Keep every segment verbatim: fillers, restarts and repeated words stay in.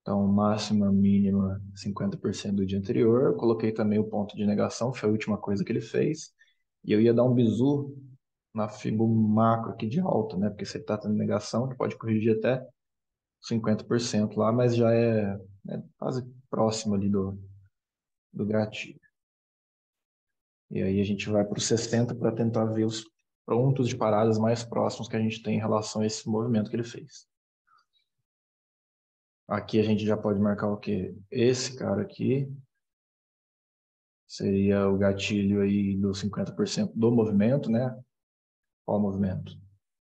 Então, máxima, mínima, cinquenta por cento do dia anterior. Eu coloquei também o ponto de negação, que foi a última coisa que ele fez. E eu ia dar um bizu na Fibonacci aqui de alta, né? Porque se ele está tendo negação, ele pode corrigir até cinquenta por cento lá, mas já é, é quase próximo ali do, do gatilho. E aí a gente vai para os sessenta para tentar ver os pontos de paradas mais próximos que a gente tem em relação a esse movimento que ele fez. Aqui a gente já pode marcar o quê? Esse cara aqui seria o gatilho aí dos cinquenta por cento do movimento, né? Qual movimento?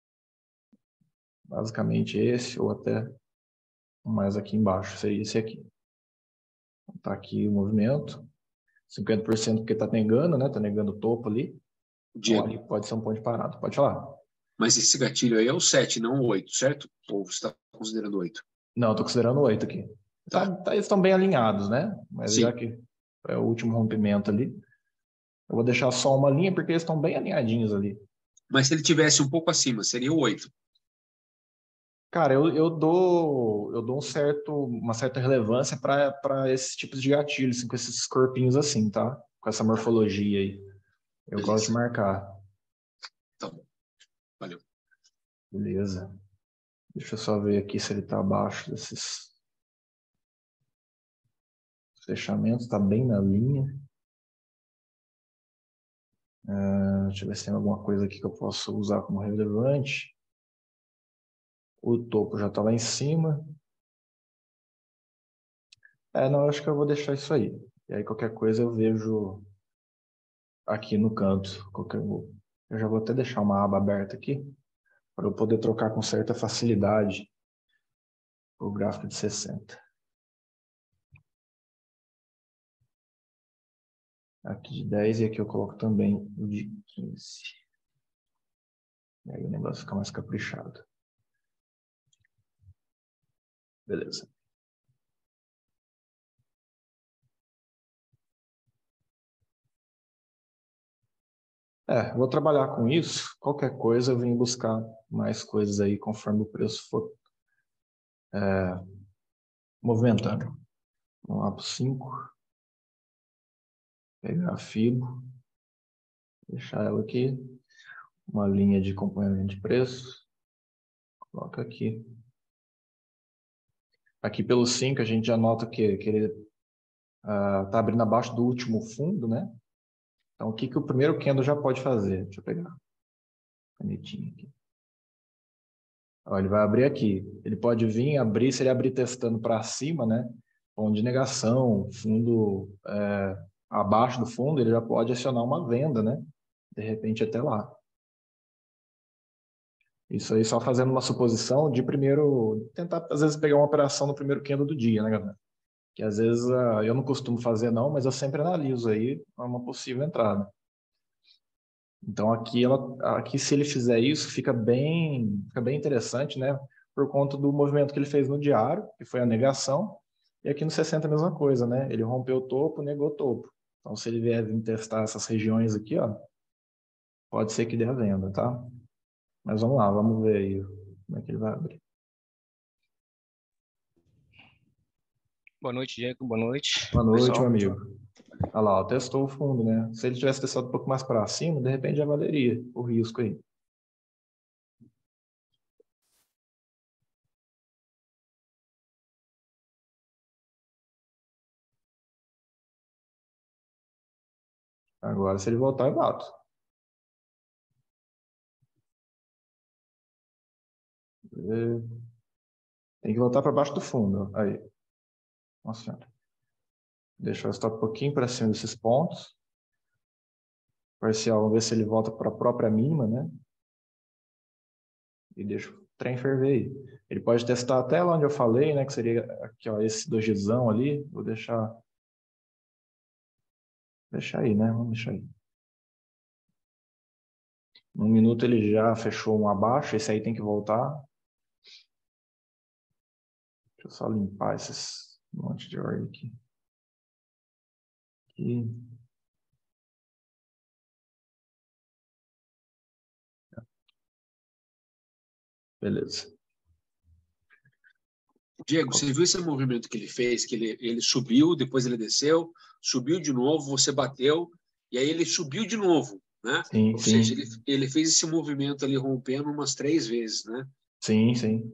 Basicamente esse, ou até mais aqui embaixo, seria esse aqui. Tá aqui o movimento, cinquenta por cento porque tá negando, né? Tá negando o topo ali. Então Diego, ali pode ser um ponto de parada. Pode falar. mas esse gatilho aí é o sete, não o oito, certo? Ou você está considerando o oito? Não, eu tô considerando oito aqui. Tá, Tá, tá, eles estão bem alinhados, né? Mas já sim. que é o último rompimento ali, eu vou deixar só uma linha porque eles estão bem alinhadinhos ali. Mas se ele tivesse um pouco acima, seria o oito. Cara, eu, eu dou eu dou um certo, uma certa relevância para esses tipos de gatilhos, assim, com esses corpinhos assim, tá? Com essa Tá, morfologia aí. Eu gosto de beleza. marcar. Tá bom, valeu. Beleza. Deixa eu só ver aqui se ele está abaixo desses fechamentos. Está bem na linha. Uh, deixa eu ver se tem alguma coisa aqui que eu posso usar como relevante. O topo já está lá em cima. É, não, eu acho que eu vou deixar isso aí. E aí qualquer coisa eu vejo aqui no canto. Qualquer... Eu já vou até deixar uma aba aberta aqui para eu poder trocar com certa facilidade o gráfico de sessenta. Aqui de dez e aqui eu coloco também o de quinze. E aí o negócio fica mais caprichado. Beleza. É, vou trabalhar com isso. Qualquer coisa eu venho buscar mais coisas aí conforme o preço for é, movimentando. Vamos lá para o cinco. Pegar a Fibo. Deixar ela aqui. Uma linha de acompanhamento de preço. Coloca aqui. Aqui pelo cinco a gente já nota que, que ele está uh, abrindo abaixo do último fundo, né? Então o que, que o primeiro candle já pode fazer? Deixa eu pegar a canetinha aqui. Ó, ele vai abrir aqui. Ele pode vir abrir, se ele abrir testando para cima, né? Ponto de negação, fundo é, abaixo do fundo, ele já pode acionar uma venda, né? De repente até lá. Isso aí só fazendo uma suposição de primeiro, tentar às vezes pegar uma operação no primeiro candle do dia, né, galera? Que às vezes uh, eu não costumo fazer não, mas eu sempre analiso aí uma possível entrada. Então aqui, ela, aqui se ele fizer isso, fica bem, fica bem interessante, né? Por conta do movimento que ele fez no diário, que foi a negação, e aqui no sessenta a mesma coisa, né? Ele rompeu o topo, negou o topo. Então se ele vier vir testar essas regiões aqui, ó, pode ser que dê a venda, tá? Mas vamos lá, vamos ver aí como é que ele vai abrir. Boa noite, Diego. Boa noite, Boa noite, meu pessoal. amigo. Olha lá, ó, testou o fundo, né? Se ele tivesse testado um pouco mais para cima, de repente já valeria o risco aí. Agora, se ele voltar, eu bato. Tem que voltar para baixo do fundo. Aí. Nossa senhora. Deixa eu estar um pouquinho para cima desses pontos. Parcial, vamos ver se ele volta para a própria mínima, né? E deixa o trem ferver aí. Ele pode testar até lá onde eu falei, né? Que seria aqui, ó, esse dojizão ali. Vou deixar. Deixar aí, né? Vamos deixar aí. Num minuto ele já fechou um abaixo. Esse aí tem que voltar. Deixa eu só limpar esses monte de ordem aqui. Aqui. Beleza. Diego, você viu esse movimento que ele fez? Que ele, ele subiu, depois ele desceu, subiu de novo, você bateu, e aí ele subiu de novo, né? Sim, Ou seja, sim, ele, ele fez esse movimento ali rompendo umas três vezes, né? sim, sim.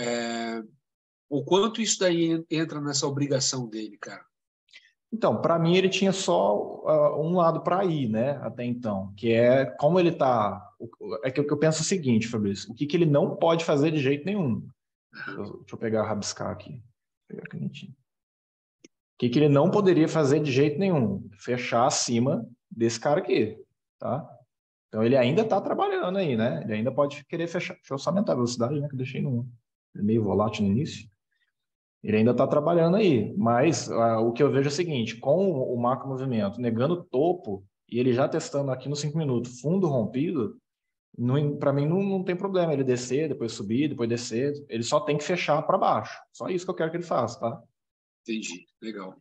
O quanto isso daí entra nessa obrigação dele, cara? Então, para mim ele tinha só uh, um lado para ir, né, até então, que é como ele tá, é que eu penso o seguinte, Fabrício, o que que ele não pode fazer de jeito nenhum. Eu- deixa eu pegar, rabiscar aqui, pegar a canetinha. O que que ele não poderia fazer de jeito nenhum? Fechar acima desse cara aqui, tá? Então ele ainda está trabalhando aí, né? Ele ainda pode querer fechar. Deixa eu só aumentar a velocidade, né? Que eu deixei no meio volátil no início. Ele ainda está trabalhando aí, mas uh, o que eu vejo é o seguinte: com o macro movimento negando topo e ele já testando aqui nos cinco minutos, fundo rompido, para mim não, não tem problema ele descer, depois subir, depois descer. Ele só tem que fechar para baixo. Só isso que eu quero que ele faça, tá? Entendi, legal.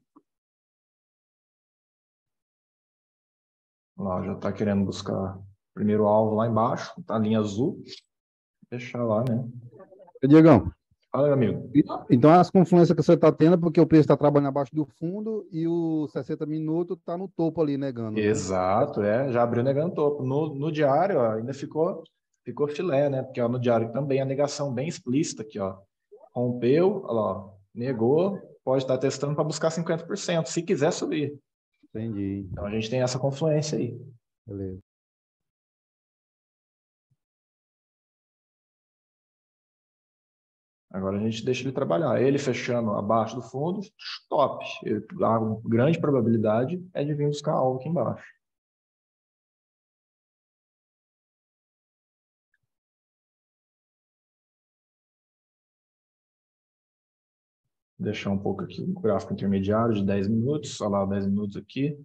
Lá já está querendo buscar o primeiro alvo lá embaixo, tá a linha azul. Fechar lá, né? Ô, Diegão, Fala, meu amigo. e- então as confluências que você está tendo é porque o preço está trabalhando abaixo do fundo e o sessenta minutos está no topo ali negando, né? Exato, é, já abriu negando topo. No, no diário, ó, ainda ficou, ficou filé, né? Porque ó, no diário também a negação bem explícita aqui, ó. Rompeu, ó, lá, ó, negou, pode estar testando para buscar cinquenta por cento, se quiser subir. Entendi. Então a gente tem essa confluência aí. Beleza. Agora a gente deixa ele trabalhar. Ele fechando abaixo do fundo, stop. Ele- A grande probabilidade é de vir buscar algo aqui embaixo. Deixar um pouco aqui o gráfico intermediário de dez minutos, olha lá, dez minutos aqui.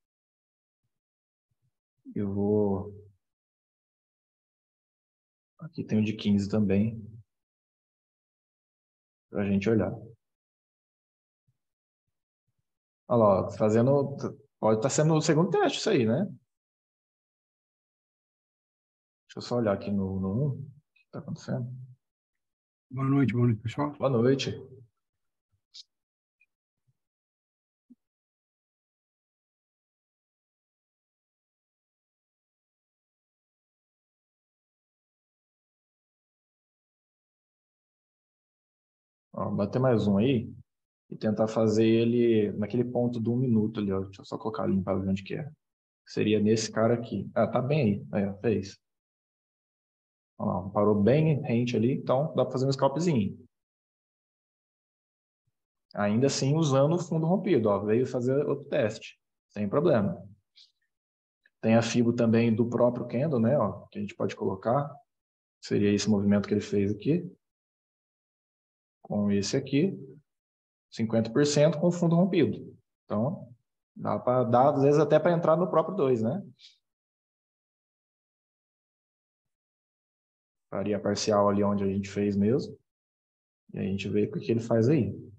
Eu vou. Aqui tem o de quinze também, para a gente olhar. Olha lá, ó, fazendo. Pode estar sendo o segundo teste isso aí, né? Deixa eu só olhar aqui no, no um. O que está acontecendo? Boa noite, boa noite, pessoal. Boa noite. Ó, bater mais um aí e tentar fazer ele naquele ponto do um minuto ali, ó. Deixa eu só colocar ali para ver onde que é. Seria nesse cara aqui. Ah, tá bem aí. Aí, ó, fez. Ó, parou bem rente ali, então dá para fazer um scalpzinho. Ainda assim, usando o fundo rompido, ó. Veio fazer outro teste, sem problema. Tem a fibo também do próprio candle, né, ó, que a gente pode colocar. Seria esse movimento que ele fez aqui. Com esse aqui, cinquenta por cento com fundo rompido. Então, dá para dar, às vezes, até para entrar no próprio dois, né? Faria a parcial ali onde a gente fez mesmo. E a gente vê o que ele faz aí. O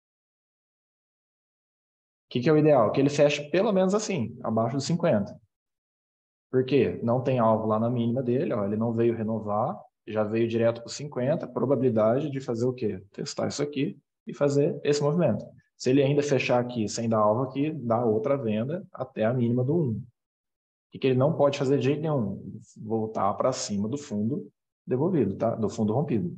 que, que é o ideal? Que ele feche pelo menos assim, abaixo dos cinquenta. Por quê? Não tem alvo lá na mínima dele, ó, ele não veio renovar, já veio direto para cinquenta, probabilidade de fazer o quê? Testar isso aqui e fazer esse movimento. Se ele ainda fechar aqui sem dar alvo aqui, dá outra venda até a mínima do um. O que, que ele não pode fazer de jeito nenhum? Voltar para cima do fundo devolvido, tá? Do fundo rompido.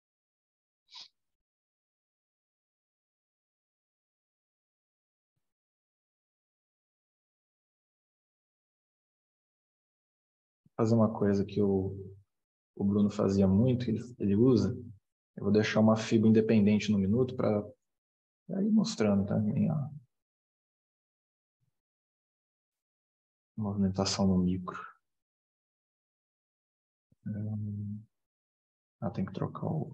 Fazer uma coisa que o, o Bruno fazia muito, ele, ele usa. Eu vou deixar uma fibra independente no minuto para ir mostrando também a movimentação no micro. Hum, ah, tem que trocar o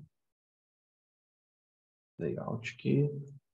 layout aqui.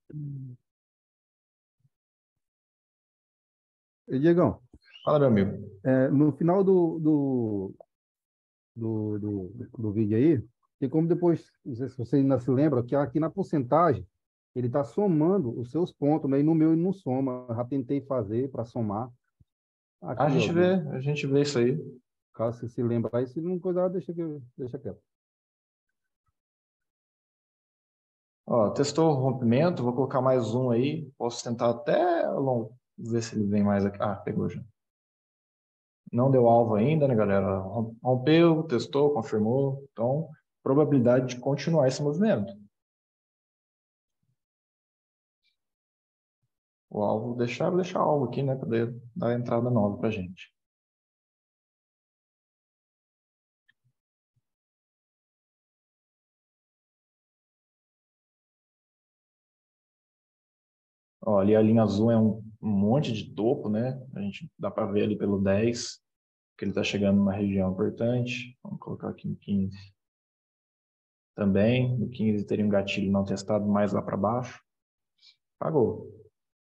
E, Diegão, Fala, meu amigo. é, no final do, do, do, do, do vídeo aí, tem como depois, não sei se você ainda se lembra, que aqui na porcentagem, ele está somando os seus pontos, né? E no meu ele não soma. Eu já tentei fazer para somar. Ah, a Aqui, ó, gente vê, a gente vê isso aí. caso você se lembra aí, se não coisa, deixa, que- deixa quieto. Ó, testou o rompimento, vou colocar mais um aí. Posso tentar até longo, ver se ele vem mais aqui. Ah, pegou já. Não deu alvo ainda, né, galera? Rompeu, testou, confirmou. Então, probabilidade de continuar esse movimento. O alvo, deixar, deixar alvo aqui, né, para dar a entrada nova para a gente. Ó, ali a linha azul é um, um monte de topo, né? A gente dá para ver ali pelo dez, que ele está chegando numa região importante. Vamos colocar aqui no quinze. Também, no quinze teria um gatilho não testado mais lá para baixo. Pagou.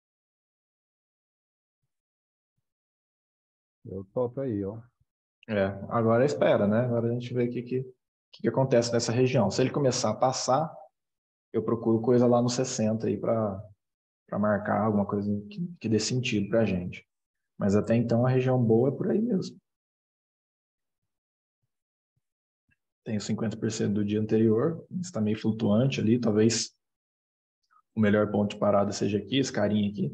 Eu topo aí, ó. É, agora espera, né? Agora a gente vê o que, que, que acontece nessa região. Se ele começar a passar, eu procuro coisa lá no sessenta aí para para marcar alguma coisa que, que dê sentido para a gente. Mas até então a região boa é por aí mesmo. Tem cinquenta por cento do dia anterior, está meio flutuante ali, talvez o melhor ponto de parada seja aqui, esse carinha aqui.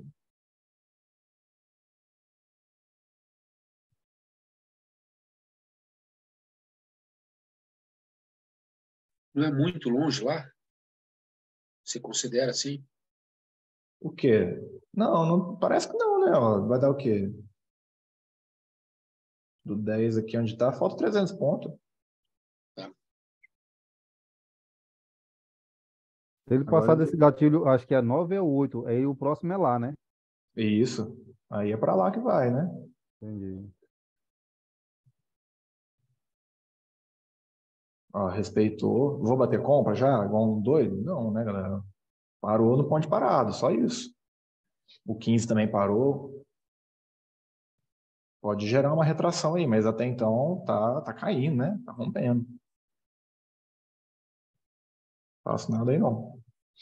Não é muito longe lá? Você considera assim? O quê? Não, não parece que não, né? Ó, vai dar o quê? Do dez aqui onde está, falta trezentos pontos. Tá. Se ele passar Agora, desse gatilho, acho que é nove ou oito. Aí o próximo é lá, né? isso. Aí é para lá que vai, né? Entendi. Ó, respeitou. Vou bater compra já? Igual um doido? Não, né, galera? Parou no ponto de parada, só isso. O quinze também parou. Pode gerar uma retração aí, mas até então tá, tá caindo, né? Tá rompendo. Não faço nada aí não.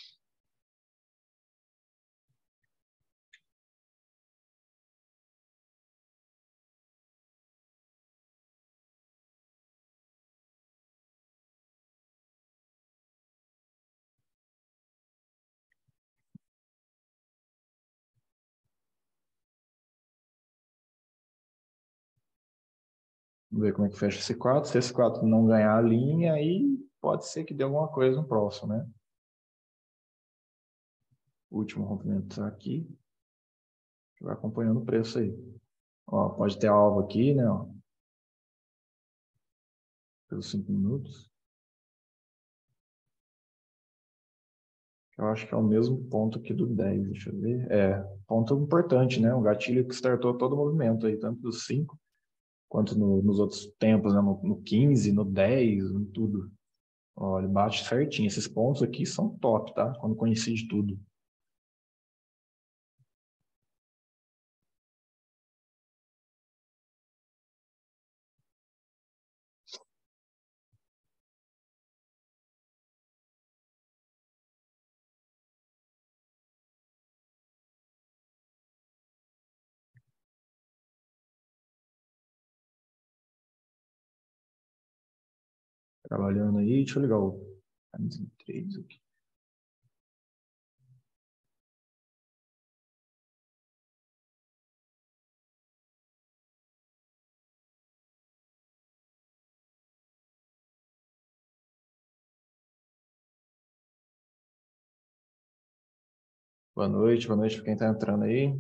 Vamos ver como é que fecha esse quatro. Se esse quatro não ganhar a linha, aí pode ser que dê alguma coisa no próximo, né? O último rompimento tá aqui. Vai acompanhando o preço aí. Ó, pode ter alvo aqui, né? Ó, pelos cinco minutos. Eu acho que é o mesmo ponto aqui do dez, deixa eu ver. É, ponto importante, né? Um gatilho que startou todo o movimento aí, tanto dos cinco quanto no, nos outros tempos, né? No, no quinze, no dez, em tudo. Ó, ele bate certinho. Esses pontos aqui são top, tá? Quando coincide tudo. Trabalhando aí, deixa eu ligar o três aqui. Boa noite, boa noite para quem está entrando aí.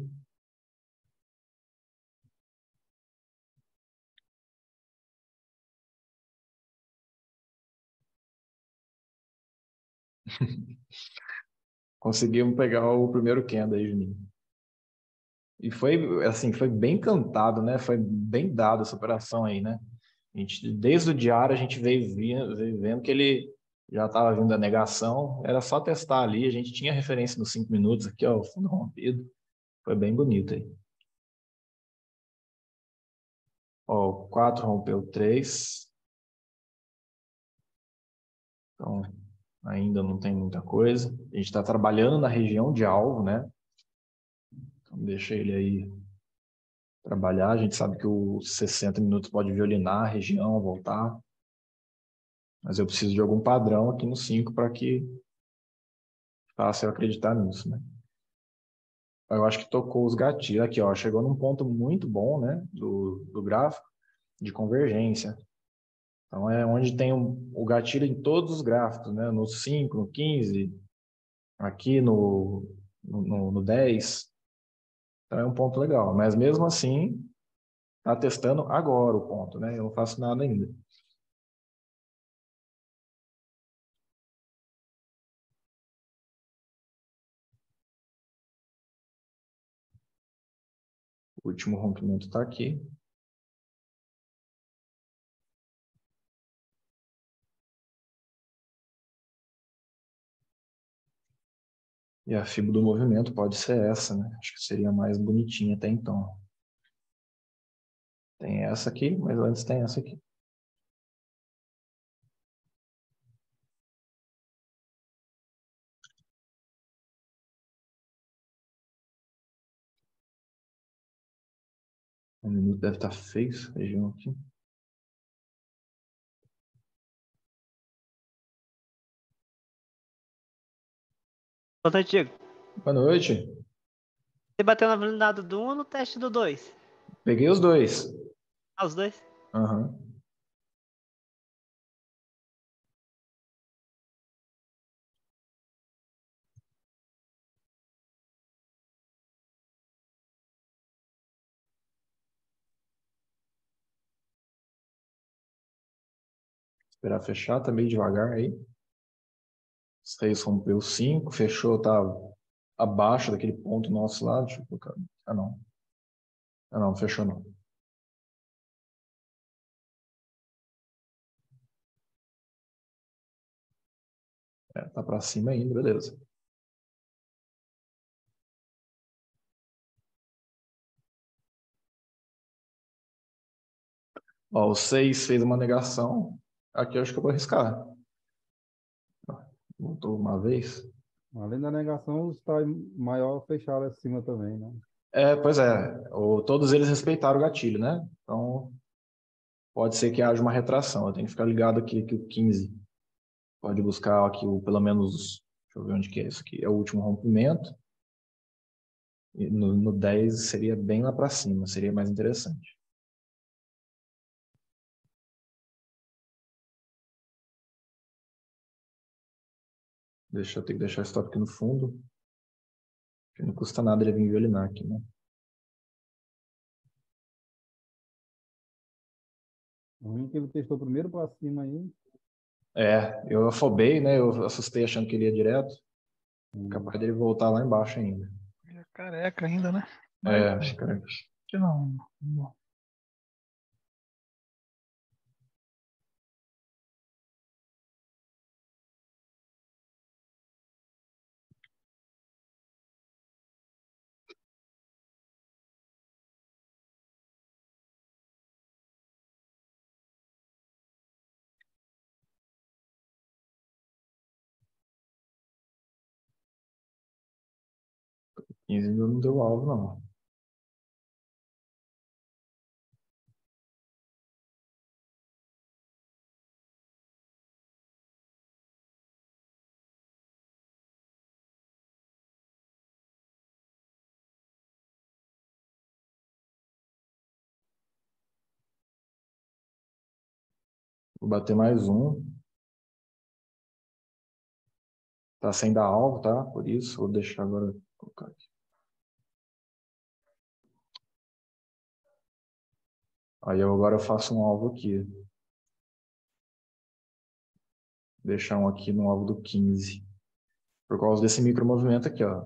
Conseguimos pegar o primeiro candle aí, Juninho. E foi, assim, foi bem cantado, né? Foi bem dado essa operação aí, né? A gente, desde o diário a gente veio, via, veio vendo que ele já estava vindo da negação. Era só testar ali. A gente tinha referência nos cinco minutos aqui, ó, o fundo rompido. Foi bem bonito aí. Ó, o quatro rompeu três. Então, ainda não tem muita coisa. A gente está trabalhando na região de alvo, né? Então, deixa ele aí trabalhar. A gente sabe que os sessenta minutos pode violinar a região, voltar. Mas eu preciso de algum padrão aqui no cinco para que fácil eu acreditar nisso, né? Eu acho que tocou os gatilhos. Aqui, ó, chegou num ponto muito bom, né, do, do gráfico de convergência. Então, é onde tem um, o gatilho em todos os gráficos, né, no cinco, no quinze, aqui no, no, no dez. Então, é um ponto legal. Mas, mesmo assim, tá testando agora o ponto, né? Eu não faço nada ainda. O último rompimento está aqui. E a fibra do movimento pode ser essa, né? Acho que seria mais bonitinha até então. Tem essa aqui, mas antes tem essa aqui. Um minuto deve estar feio essa região aqui. Boa noite, Diego. Boa noite. Você bateu na blindado do um ou no teste do dois? Peguei os dois. Ah, os dois? Aham. Esperar fechar, tá meio devagar aí. seis rompeu cinco, fechou, tá abaixo daquele ponto nosso lá. Deixa eu colocar. Ah, não. Ah, não, fechou não. É, tá para cima ainda, beleza. Ó, o seis fez uma negação. Aqui eu acho que eu vou arriscar. Voltou uma vez. Além da negação, os está maior fecharam acima também, né? É, pois é. O, todos eles respeitaram o gatilho, né? Então, pode ser que haja uma retração. Eu tenho que ficar ligado aqui que o quinze pode buscar aqui o, pelo menos, deixa eu ver onde que é isso aqui. É o último rompimento. E no, no dez seria bem lá para cima, seria mais interessante. Deixa eu ter que deixar o stop aqui no fundo. Porque não custa nada ele vir violinar aqui, né? O ruim é que ele testou primeiro para cima aí. É, eu afobei, né? Eu assustei achando que ele ia direto. Hum. Capaz dele voltar lá embaixo ainda. É careca ainda, né? É, acho que era. Que não. não. quinze ainda não deu alvo, não. Vou bater mais um. Tá sem dar alvo, tá? Por isso, vou deixar agora. Colocar aqui. Aí eu agora eu faço um alvo aqui. Deixar um aqui no alvo do quinze. Por causa desse micromovimento aqui, ó.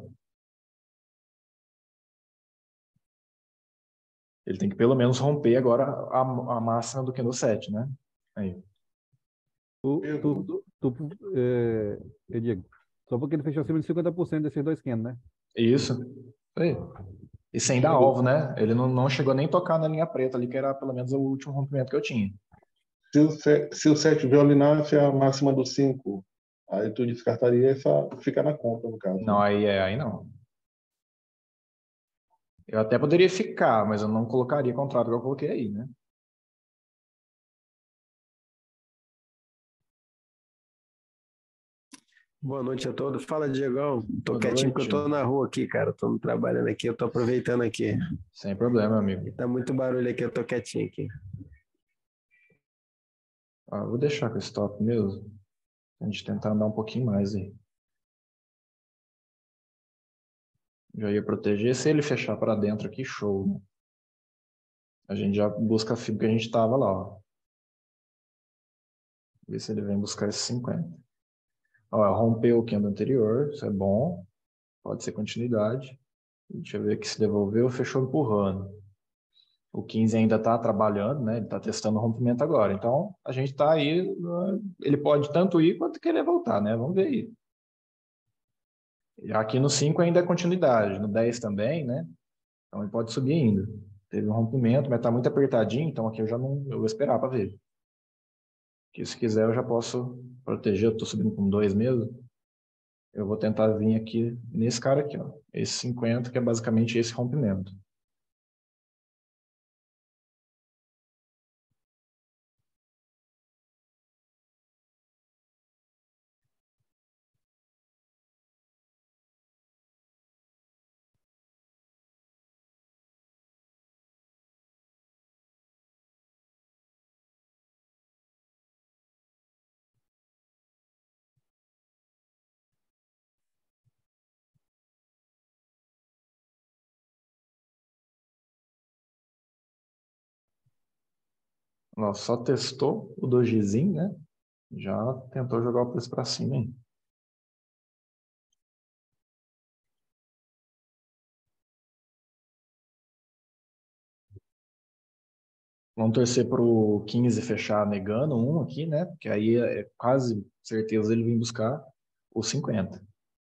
Ele tem que pelo menos romper agora a, a máxima do que no sete, né? Aí. Tu, tu, tu, tu, é, eu digo, só porque ele fechou acima de cinquenta por cento desses dois candles, né? Isso. Aí. E sem dar alvo, né? Ele não, não chegou nem a tocar na linha preta ali, que era pelo menos o último rompimento que eu tinha. Se o, se o sete violinasse a máxima do cinco, aí tu descartaria essa, ficar na conta, no caso. Não, aí é, aí não. Eu até poderia ficar, mas eu não colocaria contrato que eu coloquei aí, né? Boa noite a todos. Fala, Diegão. Tô Boa quietinho porque eu noite. tô na rua aqui, cara. Tô trabalhando aqui, eu tô aproveitando aqui. Sem problema, amigo. Tá muito barulho aqui, eu tô quietinho aqui. Ah, vou deixar com esse top mesmo. A gente tentar andar um pouquinho mais aí. Já ia proteger. Se ele fechar para dentro aqui, show, né? A gente já busca a fibra que a gente tava lá, ó. Ver se ele vem buscar esse cinquenta. Ó, rompeu o candle anterior, isso é bom. Pode ser continuidade. Deixa eu ver aqui se devolveu, fechou empurrando. O quinze ainda está trabalhando, né? Ele está testando o rompimento agora. Então, a gente está aí, ele pode tanto ir quanto querer voltar, né? Vamos ver aí. E aqui no cinco ainda é continuidade, no dez também, né? Então ele pode subir ainda. Teve um rompimento, mas está muito apertadinho, então aqui eu já não, eu vou esperar para ver. Que se quiser eu já posso proteger, eu estou subindo com dois mesmo. Eu vou tentar vir aqui nesse cara aqui, ó. Esse cinquenta, que é basicamente esse rompimento. Ó, só testou o dojizinho, né? Já tentou jogar o preço para cima, hein? Vamos torcer para o quinze fechar negando um aqui, né? Porque aí é quase certeza ele vir buscar o cinquenta.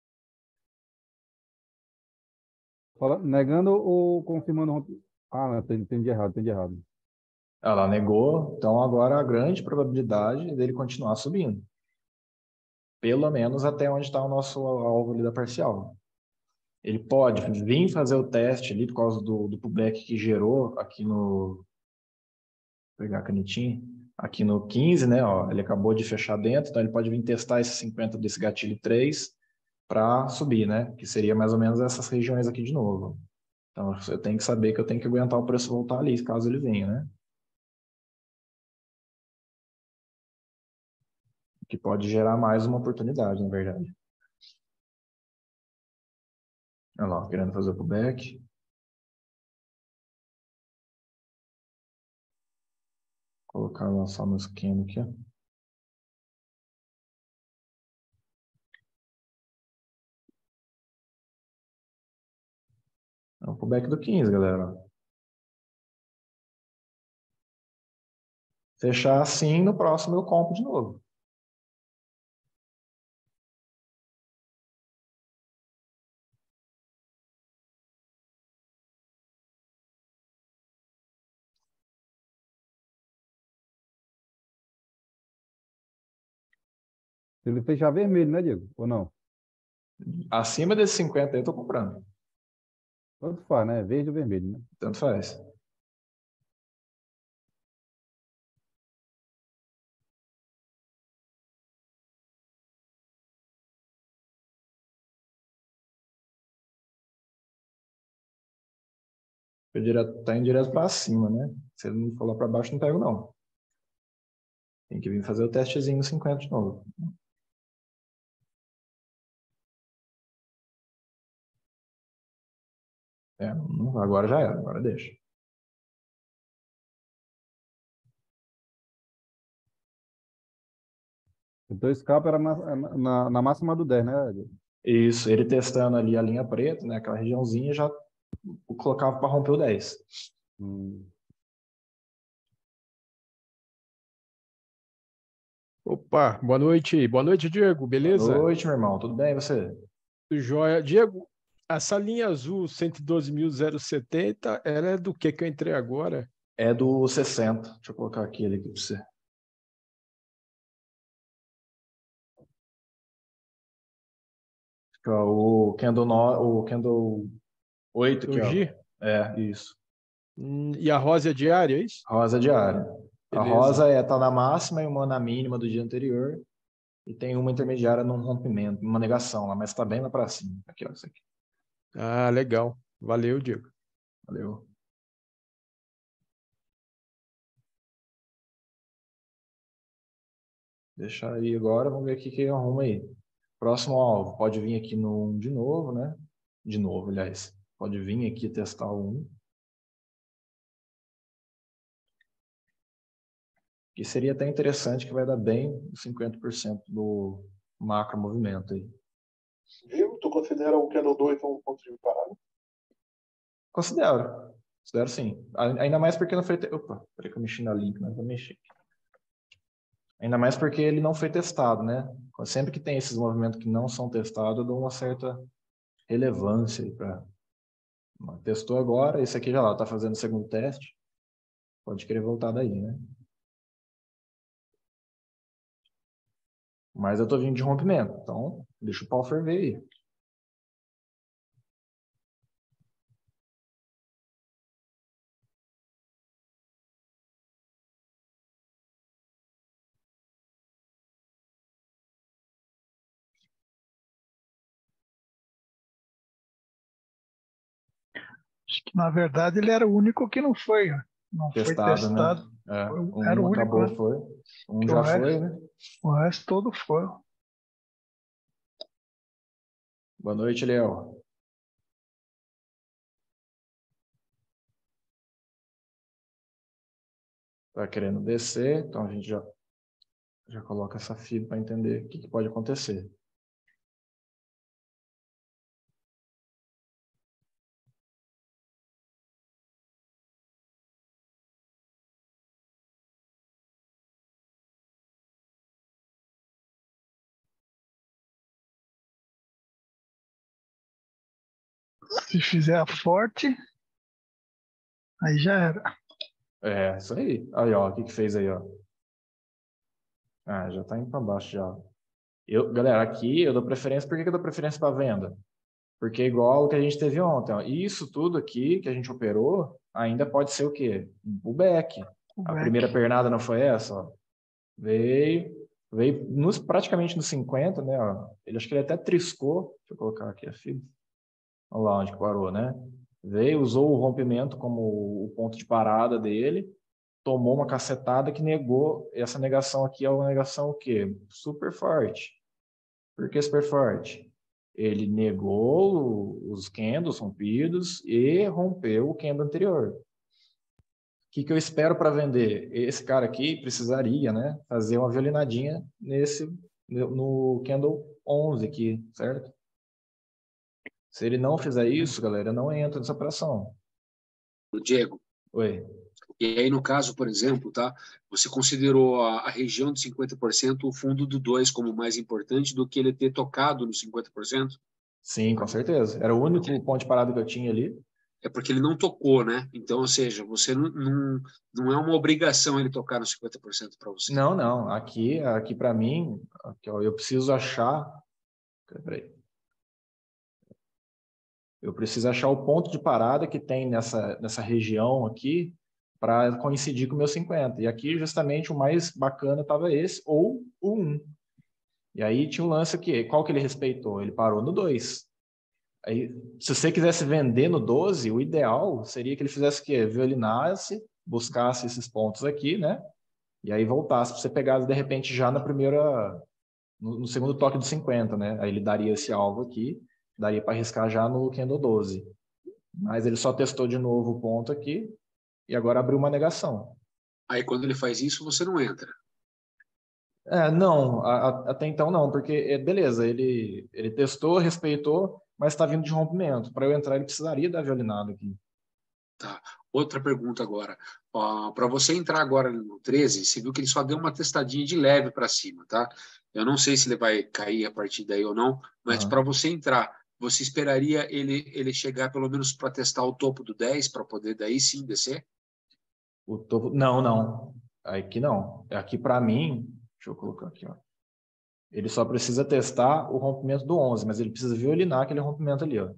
Fala, negando ou confirmando? rompe- Ah, não, entendi, entendi errado, entendi errado. Ela negou, então agora a grande probabilidade dele continuar subindo. Pelo menos até onde está o nosso alvo ali da parcial. Ele pode vir fazer o teste ali por causa do, do pullback que gerou aqui no... Vou pegar a canetinha. Aqui no quinze, né? Ó, ele acabou de fechar dentro, então ele pode vir testar esse cinquenta desse gatilho três para subir, né? Que seria mais ou menos essas regiões aqui de novo. Então eu tenho que saber que eu tenho que aguentar o preço voltar ali, caso ele venha, né? Que pode gerar mais uma oportunidade, na verdade. Olha lá, querendo fazer o pullback. Colocar lançar no esquema aqui, ó. É o pullback do quinze, galera. Fechar assim, no próximo eu compro de novo. Se ele fechar vermelho, né, Diego? Ou não? Acima desses cinquenta aí eu tô comprando. Tanto faz, né? Verde ou vermelho, né? Tanto faz. Eu direto, tá indo direto para cima, né? Se ele não for lá para baixo, não pego, não. Tem que vir fazer o testezinho no cinquenta de novo. É, não- agora já era, agora deixa. Então esse capa era na, na, na máxima do dez, né, Diego? Isso, ele testando ali a linha preta, né? Aquela regiãozinha, já colocava para romper o dez. Hum. Opa, boa noite. Boa noite, Diego. Beleza? Boa noite, meu irmão. Tudo bem, e você? Tudo jóia. Diego, essa linha azul cento e doze mil setenta, ela é do que que eu entrei agora? É do sessenta. Deixa eu colocar aquele aqui para você. Aqui, ó, o Candle, no, o Candle oito aqui, ó. Doji? É, isso. Hum, e a rosa é diária, é isso? Rosa diária. A Beleza. rosa é, tá na máxima e uma na mínima do dia anterior. e tem uma intermediária num rompimento, uma negação lá, mas está bem lá para cima. Aqui, ó, isso aqui. Ah, legal. Valeu, Diego. Valeu. Deixa aí agora, vamos ver o que que arruma aí. Próximo alvo, pode vir aqui no um de novo, né? De novo, aliás. Pode vir aqui testar o um. Que seria até interessante, que vai dar bem os cinquenta por cento do macro movimento aí. Viu? Tu considera o Candle dois um ponto de parada? Considero. Considero sim. Ainda mais porque não foi... Te... Opa, peraí que eu mexi na link, mas vou mexer. Ainda mais porque ele não foi testado, né? Sempre que tem esses movimentos que não são testados, eu dou uma certa relevância aí para... Testou agora, esse aqui já lá, tá fazendo o segundo teste. Pode querer voltar daí, né? Mas eu tô vindo de rompimento, então deixa o pau ferver aí. Acho que, na verdade, ele era o único que não foi, ó. Não foi Testado, testado. né? É, Foi- um era o único, acabou, né? foi. Um Que já o resto- foi, né? O resto todo foi. Boa noite, Léo. Tá querendo descer, então a gente já, já coloca essa fibra para entender o que, que pode acontecer. Se fizer a forte, aí já era. É, isso aí. Aí, ó, o que que fez aí, ó? Ah, já tá indo para baixo já. Eu, galera, aqui eu dou preferência. Por que que eu dou preferência para venda? Porque é igual o que a gente teve ontem, ó. Isso tudo aqui que a gente operou ainda pode ser o quê? O back. O A back. primeira pernada não foi essa, ó. Veio, veio nos, praticamente nos cinquenta, né? Ó. Ele acho que ele até triscou. Deixa eu colocar aqui a fibra. Olha lá onde que parou, né? Veio, usou o rompimento como o ponto de parada dele, tomou uma cacetada que negou. Essa negação aqui é uma negação o quê? Super forte. Por que super forte? Ele negou os candles rompidos e rompeu o candle anterior. O que, que eu espero para vender? Esse cara aqui precisaria, né, fazer uma violinadinha nesse, no candle onze aqui, certo? Se ele não fizer isso, galera, não entra nessa operação. Diego, Oi. e aí no caso, por exemplo, tá? Você considerou a, a região de cinquenta por cento, o fundo do dois como mais importante do que ele ter tocado no cinquenta por cento? Sim, com certeza. Era o único ponto de parada que eu tinha ali. É porque ele não tocou, né? Então, ou seja, você não, não, não é uma obrigação ele tocar no cinquenta por cento para você. Não, não. Aqui, aqui para mim, aqui, ó, eu preciso achar... Peraí. Eu preciso achar o ponto de parada que tem nessa, nessa região aqui para coincidir com o meu cinquenta. E aqui, justamente, o mais bacana estava esse, ou o um. E aí tinha um lance aqui. Qual que ele respeitou? Ele parou no dois. Aí, se você quisesse vender no doze, o ideal seria que ele fizesse o quê? Violinasse, buscasse esses pontos aqui, né? E aí voltasse para você pegar, de repente, já na primeira... No, no segundo toque do cinquenta, né? Aí ele daria esse alvo aqui, daria para arriscar já no candle doze. Mas ele só testou de novo o ponto aqui e agora abriu uma negação. Aí quando ele faz isso, você não entra. É, não, a, a, até então não, porque é, beleza, ele, ele testou, respeitou, mas está vindo de rompimento. Para eu entrar, ele precisaria dar violinado aqui. Tá. Outra pergunta agora. Uh, para você entrar agora no treze, você viu que ele só deu uma testadinha de leve para cima, tá? Eu não sei se ele vai cair a partir daí ou não, mas Uhum. para você entrar, você esperaria ele, ele chegar pelo menos para testar o topo do dez, para poder daí sim descer? O topo... Não, não. Aqui não. Aqui para mim, deixa eu colocar aqui, ó. Ele só precisa testar o rompimento do onze, mas ele precisa violinar aquele rompimento ali, ó.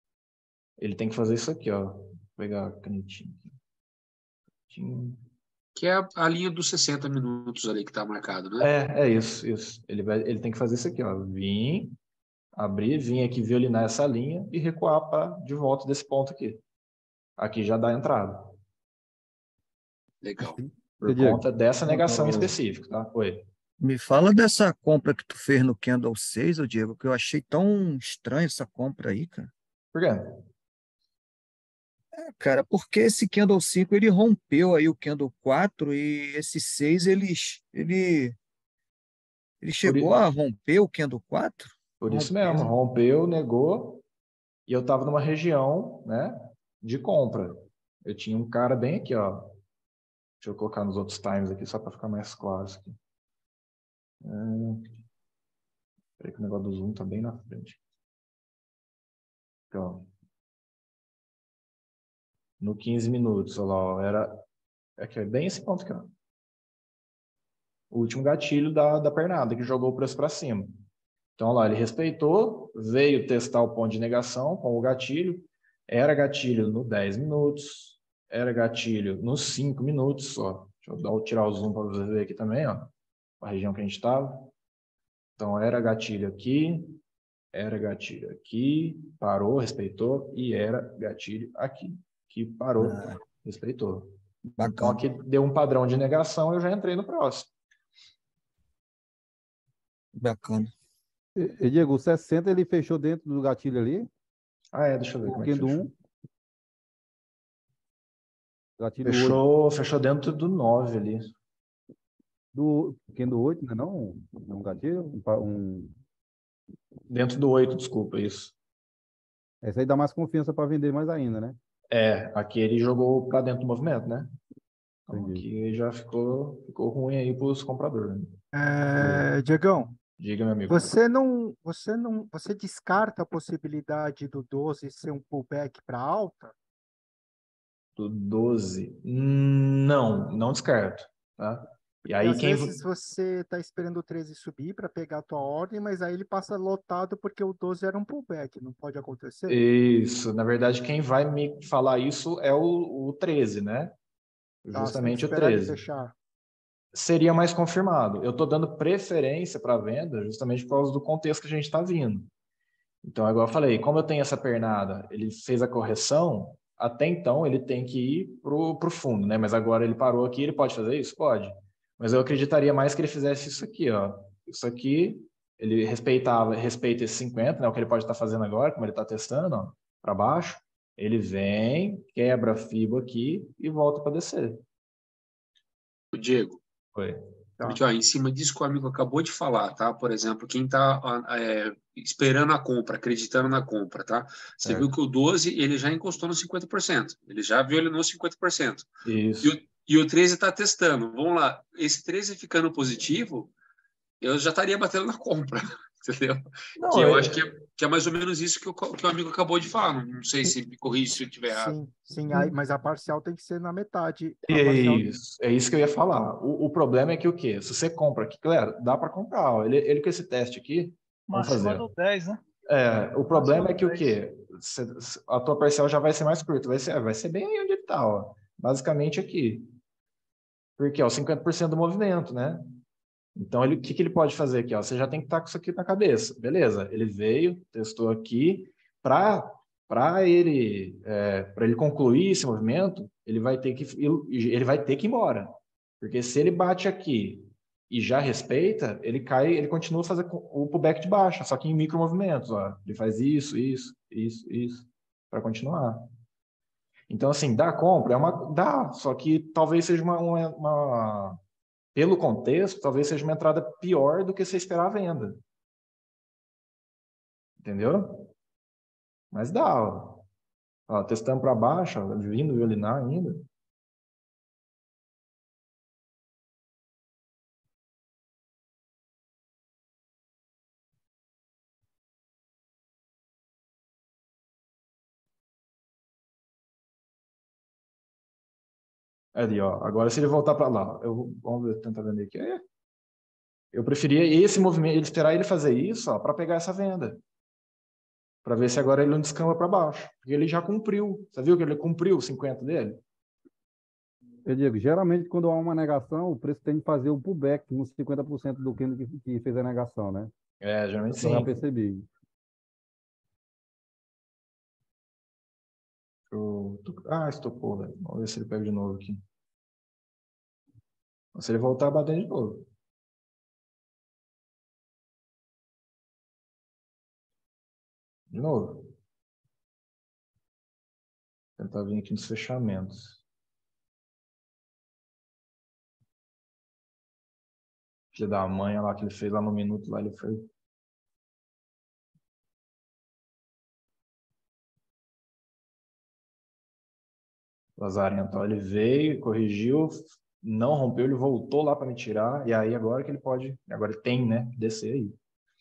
Ele tem que fazer isso aqui, ó. Vou pegar a canetinha aqui. Que é a, a linha dos sessenta minutos ali que está marcado, né? É, é isso, isso. Ele, vai, ele tem que fazer isso aqui, ó. Vim, abrir, vim aqui violinar essa linha e recuar pra, de volta desse ponto aqui. Aqui já dá a entrada. Legal. Por Ô, Diego, conta dessa negação Ô, específica, tá? Oi. Me fala dessa compra que tu fez no Candle seis, ô Diego, que eu achei tão estranho essa compra aí, cara. Por quê? É, cara, porque esse Candle cinco ele rompeu aí o Candle quatro e esse seis ele, ele, ele Por, chegou i- a romper o Candle quatro? por isso mesmo, rompeu, negou, e eu estava numa região, né, de compra. Eu tinha um cara bem aqui, ó. Deixa eu colocar nos outros times aqui, só para ficar mais claro isso aqui. É... Peraí que o negócio do zoom tá bem na frente. Então, no quinze minutos, olha lá, ó, era... Aqui, é bem esse ponto aqui, ó. O último gatilho da, da pernada, que jogou o preço para cima. Então, olha lá, ele respeitou, veio testar o ponto de negação com o gatilho, era gatilho no dez minutos, era gatilho nos cinco minutos, ó. Deixa eu dar, tirar o zoom para você ver aqui também, ó, a região que a gente estava. Então, era gatilho aqui, era gatilho aqui, parou, respeitou, e era gatilho aqui, que parou, Ah, respeitou. Então, bacana. aqui deu um padrão de negação, eu já entrei no próximo. Bacana. E, e, Diego, o sessenta ele fechou dentro do gatilho ali, Ah, é, deixa eu ver o como é que Candle fechou. um, gatilho oito, Fechou, fechou dentro do nove ali. do Candle oito, né? Não, um gatilho, um, pa- um... Dentro do oito, desculpa, isso. Essa aí dá mais confiança para vender mais ainda, né? É, aqui ele jogou para dentro do movimento, né? Então Entendi. aqui já ficou, ficou ruim aí para os compradores, né? É, Diegão, Diga, meu amigo. você não, você não, você descarta a possibilidade do doze ser um pullback para alta? Do doze. Não, não descarto, tá? E Porque aí às quem... vezes você está esperando o treze subir para pegar a tua ordem, mas aí ele passa lotado porque o doze era um pullback, não pode acontecer? Isso, na verdade quem vai me falar isso é o, o treze, né? Tá, você tem que Justamente o esperar ele treze. fechar. Seria mais confirmado. Eu estou dando preferência para venda justamente por causa do contexto que a gente está vindo. Então, igual eu falei, como eu tenho essa pernada, ele fez a correção, até então ele tem que ir para o fundo, né? Mas agora ele parou aqui, ele pode fazer isso? Pode. Mas eu acreditaria mais que ele fizesse isso aqui, ó. Isso aqui, ele respeitava, respeita esse cinquenta, né? O que ele pode estar fazendo agora, como ele está testando, ó, para baixo. Ele vem, quebra a fibra aqui e volta para descer. O Diego, Foi. Tá. porque ó, em cima disso que o amigo acabou de falar, tá? Por exemplo, quem está esperando a compra, acreditando na compra, tá? Você Certo. viu que o doze ele já encostou no cinquenta por cento, ele já violinou cinquenta por cento. Isso. E o, e o treze está testando. Vamos lá, esse treze ficando positivo, eu já estaria batendo na compra, entendeu? Não, que eu é- acho que é, que é mais ou menos isso que o, que o amigo acabou de falar. Não, não sei se me corrige se eu estiver errado. Sim, sim, aí, mas a parcial tem que ser na metade. A É parcial isso, é isso que eu ia falar. O, o problema é que o quê? Se você compra aqui, galera, dá para comprar. Ó. Ele, ele com esse teste aqui, vamos Máxima fazer. do dez, né? É, o problema é que o dez. quê? Cê- cê- a tua parcial já vai ser mais curta, vai ser, vai ser bem aí onde ele tá, ó. Basicamente aqui. Porque, ó, cinquenta por cento do movimento, né? Então, ele, o que, que ele pode fazer aqui? Ó? Você já tem que estar com isso aqui na cabeça. Beleza, ele veio, testou aqui. Para para ele, é, para ele concluir esse movimento, ele vai ter que ele vai ter que ir embora. Porque se ele bate aqui e já respeita, ele cai, ele continua fazendo o pullback de baixo, só que em micro movimentos, ó. Ele faz isso, isso, isso, isso, para continuar. Então, assim, dá compra, é uma, dá, só que talvez seja uma, uma, uma pelo contexto, talvez seja uma entrada pior do que você esperar a venda. Entendeu? Mas dá, ó. Ó, testando para baixo, ó, vindo violinar ainda. Ali, ó. Agora, se ele voltar para lá, eu vamos ver, tentar vender aqui. É. Eu preferia esse movimento, ele esperar ele fazer isso, ó, para pegar essa venda. Para ver se agora ele não descamba para baixo. Porque ele já cumpriu. Você viu que ele cumpriu o cinquenta dele? Eu digo, geralmente quando há uma negação, o preço tem que fazer o pullback nos cinquenta por cento do que, que fez a negação, né? É, geralmente Eu já sim. percebi. Eu... Ah, estopou, velho. Vamos ver se ele pega de novo aqui. Se ele voltar a bater de novo. De novo. Tentar vir aqui nos fechamentos. Filho da mãe, olha lá que ele fez lá no minuto, lá ele foi. Lazarento, ó, ele veio, corrigiu, não rompeu, ele voltou lá para me tirar, e aí agora que ele pode, agora ele tem, né, que descer aí.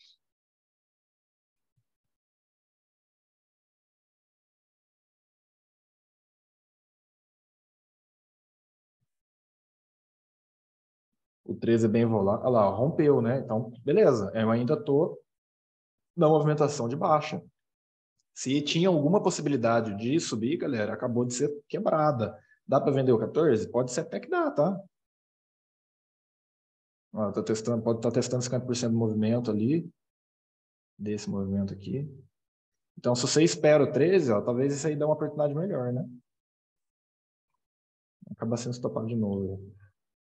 O treze é bem volátil. Olha lá, rompeu, né? Então, beleza. Eu ainda estou na movimentação de baixa. Se tinha alguma possibilidade de subir, galera, acabou de ser quebrada. Dá para vender o quatorze? Pode ser até que dá, tá? Ó, tô testando, pode estar testando cinquenta por cento do movimento ali, desse movimento aqui. Então, se você espera o treze, ó, talvez isso aí dê uma oportunidade melhor, né? Acaba sendo estopado de novo.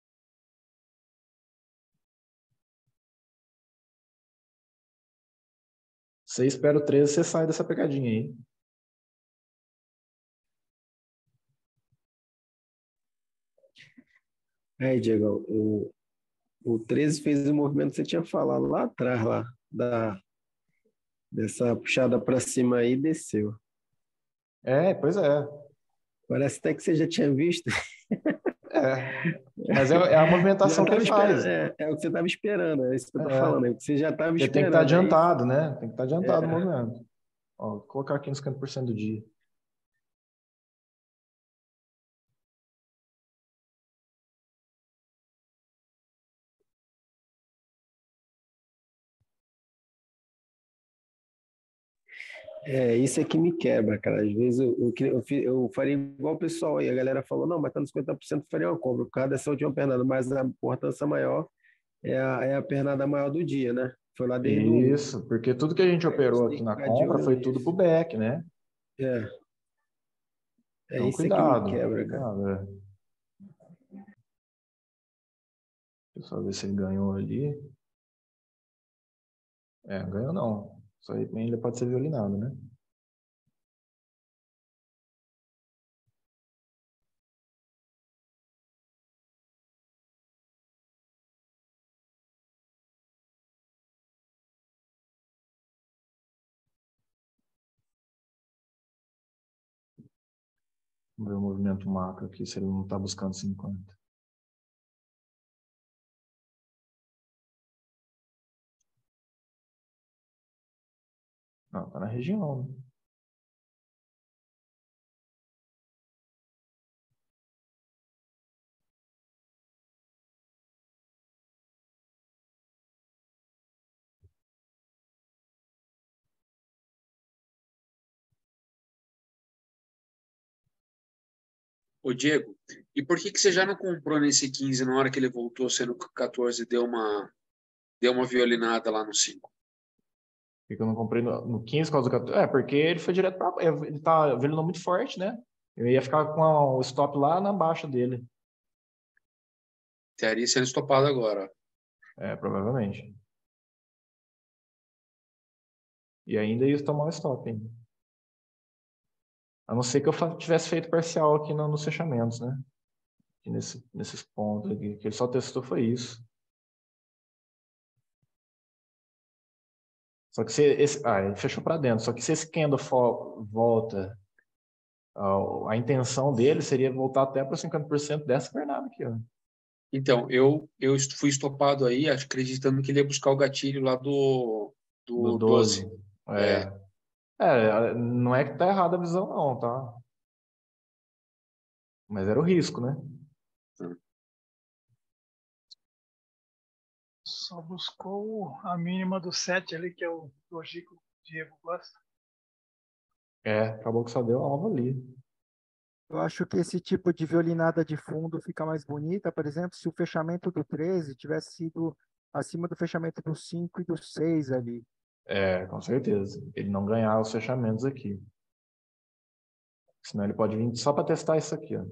Você espera o treze, você sai dessa pegadinha aí. Aí, Diego, o, o treze fez o movimento que você tinha falado lá atrás, lá, da, dessa puxada para cima aí, desceu. É, pois é. Parece até que você já tinha visto. É, mas é, é a Já movimentação que estava ele faz. esperando, é, é o que você estava esperando, é isso que eu tô É, falando, é o que você já estava porque tem que estar esperando. Aí, adiantado, né? Tem que estar adiantado o é, movimento. Ó, vou colocar aqui nos cinquenta por cento do dia. é isso é que me quebra, cara. Às vezes eu, eu, queria- eu, fi- eu faria igual o pessoal aí, a galera falou, não, mas tá nos cinquenta por cento, eu faria uma compra, por causa dessa última pernada, mas a importância maior é a, é a pernada maior do dia, né? Foi lá desde o um. Isso, porque tudo que a gente Aí a gente operou tem aqui que na ficar de compra olho foi tudo pro nisso. back, né? É, é Então, isso é que me cuidado, quebra, cara. cuidado. É. Deixa eu só ver se ele ganhou ali. É, ganhou não. Isso aí ainda pode ser violinado, né? Vamos ver o movimento macro aqui, se ele não está buscando cinquenta. Não, tá na região, né? Ô, Diego, e por que que você já não comprou nesse quinze na hora que ele voltou, sendo que o quatorze deu uma, deu uma violinada lá no cinco? Por que eu não comprei no, no quinze por causa do quatorze? É, porque ele foi direto para. Ele tá violinou muito forte, né? Eu ia ficar com a- o stop lá na baixa dele. Teria sendo estopado agora. É, provavelmente. E ainda ia tomar o stop ainda. A não ser que eu fa- tivesse feito parcial aqui no, nos fechamentos, né? Aqui nesse, nesses pontos aqui. Que ele só testou foi isso. Só que se esse. Ah, ele fechou para dentro. Só que se esse candle fo- volta. A, a intenção dele seria voltar até para cinquenta por cento dessa pernada aqui, ó. Então, eu, eu est- fui estopado aí, acreditando que ele ia buscar o gatilho lá do, Do do doze. doze. É, É. É, não é que tá errada a visão, não, tá? Mas era o risco, né? Só buscou a mínima do sete ali, que é o doji que o Diego gosta. É, acabou que só deu a alva ali. Eu acho que esse tipo de violinada de fundo fica mais bonita, por exemplo, se o fechamento do treze tivesse sido acima do fechamento do cinco e do seis ali. É, com certeza. Ele não ganhar os fechamentos aqui. Senão ele pode vir só para testar isso aqui, ó.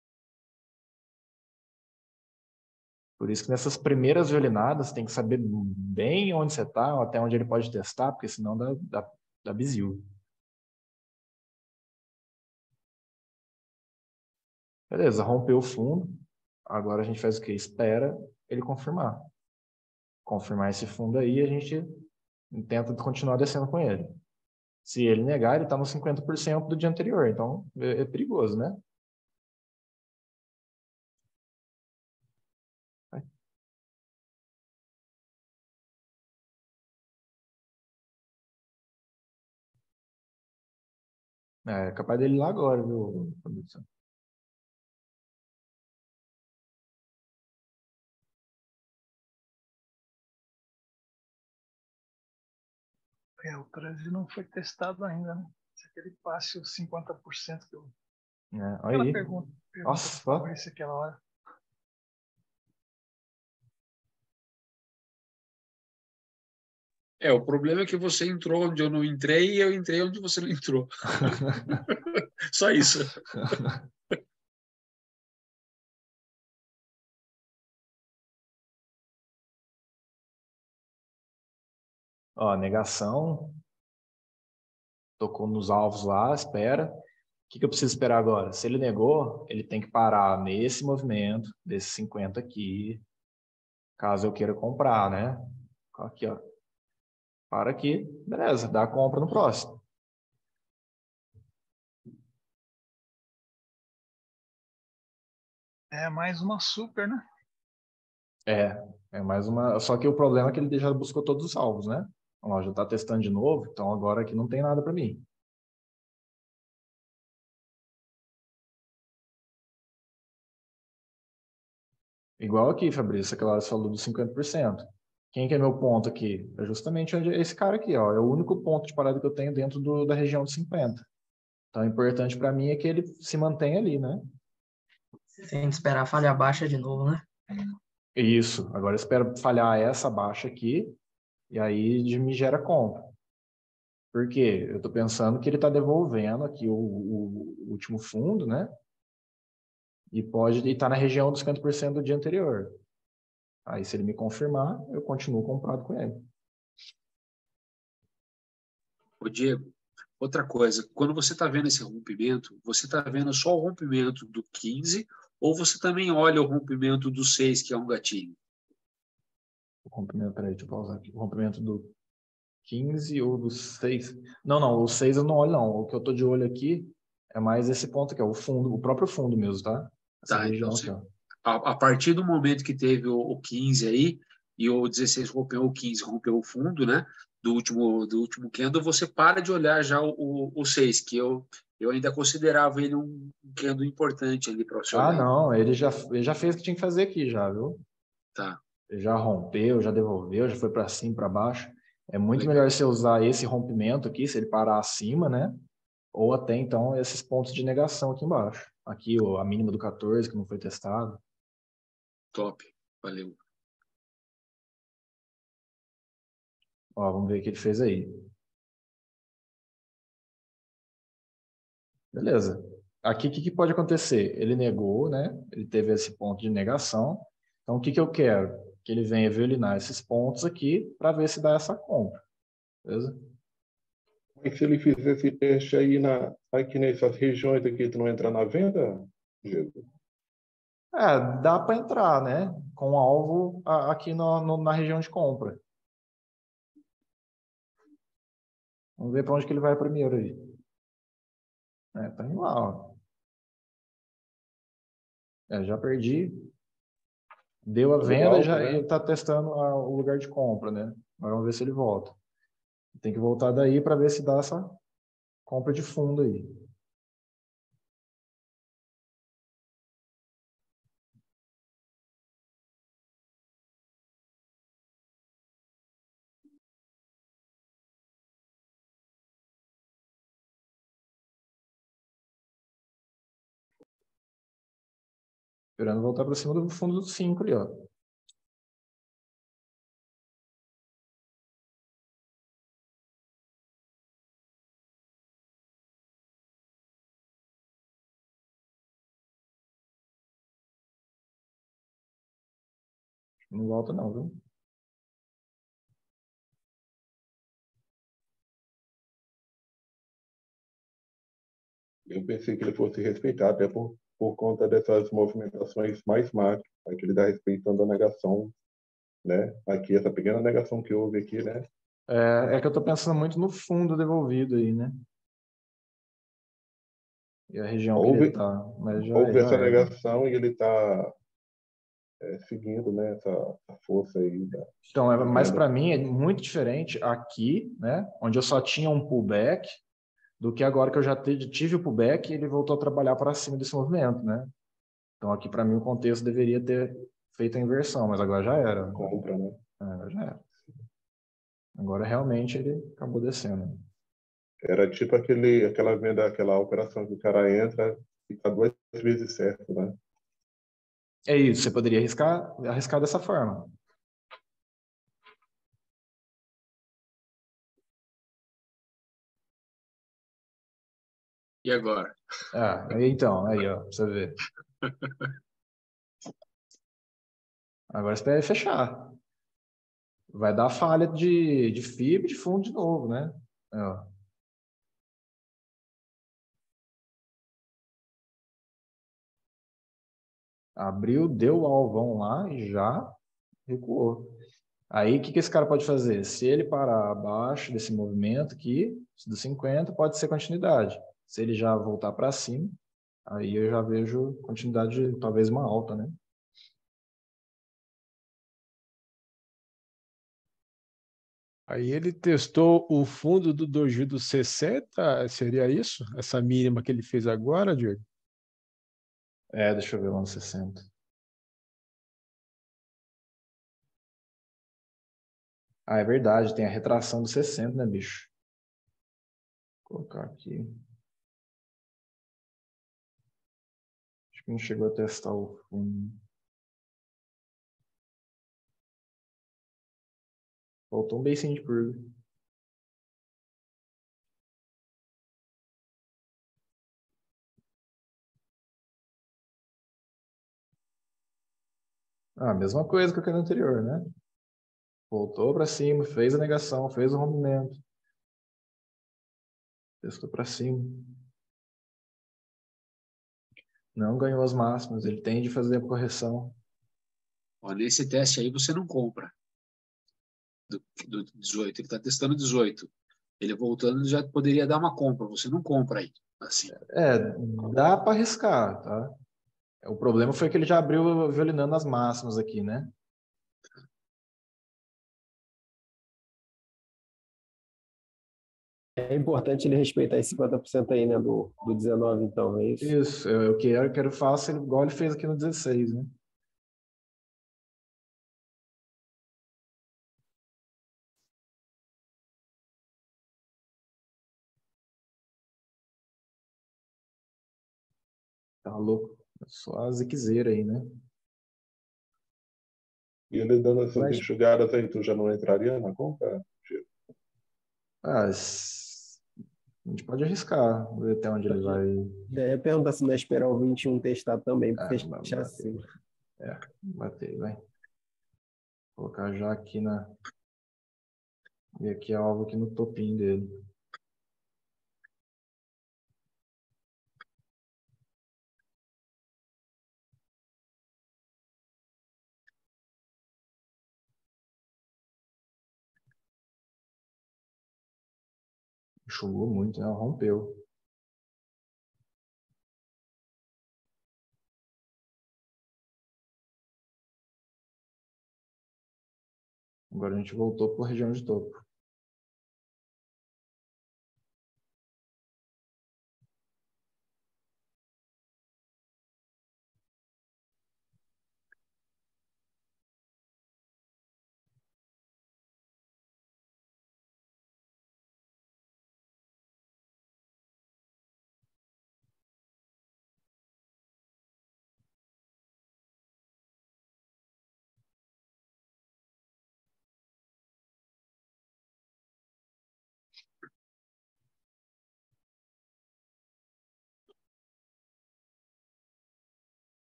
Por isso que nessas primeiras violinadas tem que saber bem onde você está, até onde ele pode testar, porque senão dá, dá, dá bizil. Beleza, rompeu o fundo. Agora a gente faz o quê? Espera ele confirmar. Confirmar esse fundo aí, a gente tenta continuar descendo com ele. Se ele negar, ele está no cinquenta por cento do dia anterior. Então, é, é perigoso, né? É capaz dele ir lá agora, viu, Fabrício? É, o treze não foi testado ainda, né? Se aquele passe os cinquenta por cento que eu. É, Aquela aí. pergunta, pergunta Nossa, do Fabrício aquela hora. É, o problema é que você entrou onde eu não entrei e eu entrei onde você não entrou. Só isso. Ó, negação. Tocou nos alvos lá, espera. O que, que eu preciso esperar agora? Se ele negou, ele tem que parar nesse movimento, desse cinquenta aqui, caso eu queira comprar, né? Aqui, ó. Para aqui, beleza, dá a compra no próximo. É mais uma super, né? É, é mais uma. Só que o problema é que ele já buscou todos os alvos, né? Ó, já está testando de novo, então agora aqui não tem nada para mim. Igual aqui, Fabrício, aquela hora você falou dos cinquenta por cento. Quem que é meu ponto aqui? É justamente onde esse cara aqui, ó. É o único ponto de parada que eu tenho dentro do, da região de cinquenta. Então, o importante para mim é que ele se mantenha ali, né? Tem que esperar a falha baixa de novo, né? Isso. Agora eu espero falhar essa baixa aqui e aí de- me gera compra. Por quê? Eu estou pensando que ele está devolvendo aqui o, o- o último fundo, né? E pode estar na região dos cinquenta por cento do dia anterior. Aí, se ele me confirmar, eu continuo comprado com ele. Ô, Diego, outra coisa, quando você está vendo esse rompimento, você está vendo só o rompimento do quinze ou você também olha o rompimento do seis, que é um gatilho? O rompimento, peraí, deixa eu pausar aqui. O rompimento do quinze ou do seis? Não, não, o seis eu não olho, não. O que eu tô de olho aqui é mais esse ponto aqui, ó, o fundo, o próprio fundo mesmo, tá? Essa Tá, então, região aqui, você, ó. a, a partir do momento que teve o, o quinze aí, e o dezesseis rompeu o quinze, rompeu o fundo, né? Do último, do último candle, você para de olhar já o, o, o seis, que eu, eu ainda considerava ele um candle importante ali para você Ah, olhar. não, ele já, ele já fez o que tinha que fazer aqui já, viu? Tá. Ele já rompeu, já devolveu, já foi para cima, para baixo. É muito Legal. melhor você usar esse rompimento aqui, se ele parar acima, né? Ou até, então, esses pontos de negação aqui embaixo. Aqui, ó, a mínima do quatorze, que não foi testado. Top, valeu. Ó, vamos ver o que ele fez aí. Beleza. Aqui, o que, que pode acontecer? Ele negou, né? Ele teve esse ponto de negação. Então, o que, que eu quero? Que ele venha violinar esses pontos aqui para ver se dá essa compra. Beleza? Mas se ele fizer esse teste aí na, aqui nessas regiões aqui, tu não entra na venda, Diego? É, dá para entrar, né? Com alvo a- aqui no, no- na região de compra. Vamos ver para onde que ele vai primeiro aí. É, tá indo lá, ó. É, já perdi. Deu a Pelo venda e alto, já né? ele está testando a- o lugar de compra, né? Agora vamos ver se ele volta. Tem que voltar daí para ver se dá essa compra de fundo aí. Esperando voltar para cima do fundo do cinco ali, ó. Não volta não, viu? Eu pensei que ele fosse respeitar, até por, por conta dessas movimentações mais macro, aí que ele está respeitando a negação, né? Aqui, essa pequena negação que houve aqui, né? É, é que eu tô pensando muito no fundo devolvido aí, né? E a região que ele Houve, tá, mas já, houve já essa era. negação e ele está é, seguindo, né? Essa, essa força aí da, Então, é, de mas venda. para mim é muito diferente aqui, né? Onde eu só tinha um pullback, do que agora que eu já te- tive o pullback e ele voltou a trabalhar para cima desse movimento, né? Então, aqui para mim o contexto deveria ter feito a inversão, mas agora já era. Compra, né? É, agora já era. Agora realmente ele acabou descendo. Era tipo aquele, aquela venda, aquela operação que o cara entra e tá duas vezes certo, né? É isso, você poderia arriscar, arriscar dessa forma. E agora? Ah, aí, então, aí, ó, pra você ver. Agora você deve fechar. Vai dar falha de, de fibra e de fundo de novo, né? É, ó. Abriu, deu o alvão lá e já recuou. Aí, o que, que esse cara pode fazer? Se ele parar abaixo desse movimento aqui, dos cinquenta, pode ser continuidade. Se ele já voltar para cima, aí eu já vejo continuidade de talvez uma alta, né? Aí ele testou o fundo do doji dos sessenta, seria isso? Essa mínima que ele fez agora, Diego? É, deixa eu ver lá no sessenta. Ah, é verdade, tem a retração do sessenta, né, bicho? Vou colocar aqui. Acho que não chegou a testar o fundo. Faltou um beicinho de curva. Ah, mesma coisa que o canal anterior, né? Voltou para cima, fez a negação, fez o rompimento. Testou para cima. Não ganhou as máximas, ele tende a fazer a correção. Ó, nesse teste aí você não compra do, do dezoito. Ele está testando dezoito. Ele voltando já poderia dar uma compra. Você não compra aí. Assim. É, dá para arriscar, tá? O problema foi que ele já abriu violinando as máximas aqui, né? É importante ele respeitar esse cinquenta por cento aí, né, do, do dezenove, então, é isso? Isso, eu, eu quero, eu quero faça ele igual ele fez aqui no dezesseis, né? Tá louco. Só a ziquezeira aí, né? E ele dando essas Mas, enxugadas aí, tu já não entraria na compra? ah, s- a gente pode arriscar, ver até onde ele vai. Já ia perguntar se não é esperar o vinte e um testar também, para Ah, ba- fechar bater. assim. É, bater, vai. Vou colocar já aqui na. E aqui é alvo aqui no topinho dele. Enxugou muito, né? Rompeu. Agora a gente voltou para a região de topo.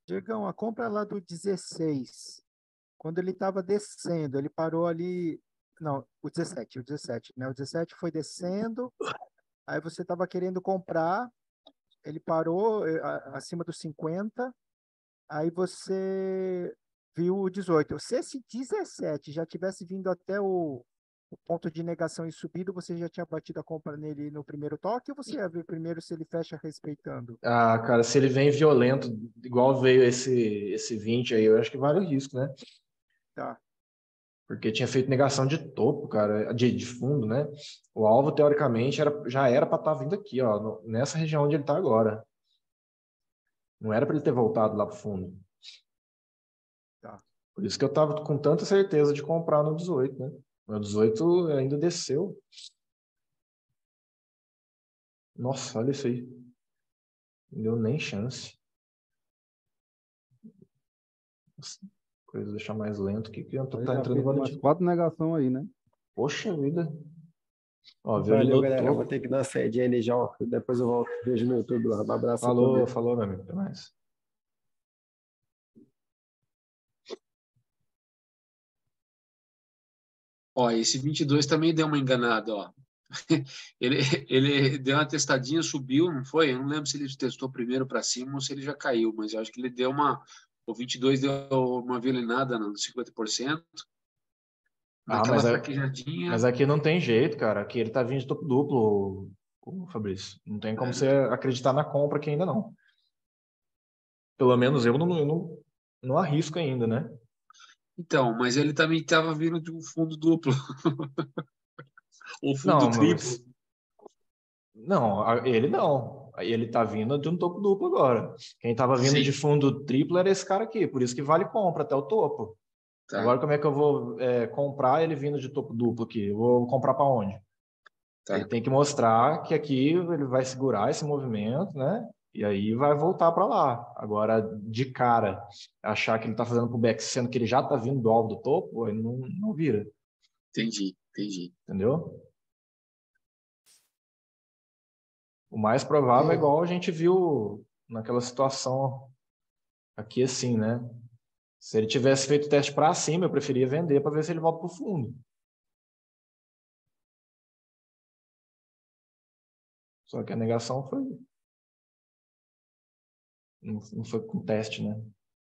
Diegão, a compra lá do dezesseis, quando ele estava descendo, ele parou ali. Não, o dezessete, o dezessete, né? O dezessete foi descendo, aí você estava querendo comprar, ele parou eh, a- acima dos cinquenta, aí você viu o dezoito. Se esse dezessete já tivesse vindo até o, o ponto de negação e subido, você já tinha batido a compra nele no primeiro toque, ou você ia ver primeiro se ele fecha respeitando? Ah, cara, se ele vem violento, igual veio esse, esse vinte aí, eu acho que vale o risco, né? Tá. Porque tinha feito negação de topo, cara, de, de fundo, né? O alvo, teoricamente, era, já era para estar vindo aqui, ó, no- nessa região onde ele está agora. Não era para ele ter voltado lá pro fundo. Tá. Por isso que eu tava com tanta certeza de comprar no dezoito, né? O dezoito ainda desceu. Nossa, olha isso aí. Não deu nem chance. Nossa, coisa deixar mais lento aqui, que eu tô, Ele tá já entrando fez umas volatilidade. quatro negações aí, né? Poxa vida. Ó, Valeu, violinou galera. Vou topo. ter que dar uma saidinha ali já, ó. Depois eu volto. Vejo no YouTube lá. Um abraço a Falou, todos. falou, meu amigo. Até mais. Ó, esse vinte e dois também deu uma enganada, ó. Ele, ele deu uma testadinha, subiu, não foi? Eu não lembro se ele testou primeiro para cima ou se ele já caiu, mas eu acho que ele deu uma. O vinte e dois deu uma violinada nos cinquenta por cento. Ah, Naquela mas, é, fraquejadinha. mas aqui não tem jeito, cara. Aqui ele tá vindo de topo duplo, o Fabrício. Não tem como É, você acreditar na compra aqui ainda não. Pelo menos eu não, eu não, não arrisco ainda, né? então, mas ele também estava vindo de um fundo duplo. Ou fundo Não, triplo. mas não, a- ele não. Ele tá vindo de um topo duplo agora. Quem tava vindo de Sim, fundo triplo era esse cara aqui, por isso que vale compra até o topo. tá, Agora como é que eu vou é, comprar ele vindo de topo duplo aqui? Eu vou comprar para onde? Ele tá. tem que mostrar que aqui ele vai segurar esse movimento, né? E aí vai voltar para lá. Agora, de cara, achar que ele tá fazendo pullback, sendo que ele já tá vindo do alvo do topo, aí não, não vira, Entendi, entendi. entendeu? O mais provável é igual a gente viu naquela situação aqui assim, né? Se ele tivesse feito o teste para cima, eu preferia vender para ver se ele volta para o fundo. Só que a negação foi. Não, não foi com teste, né?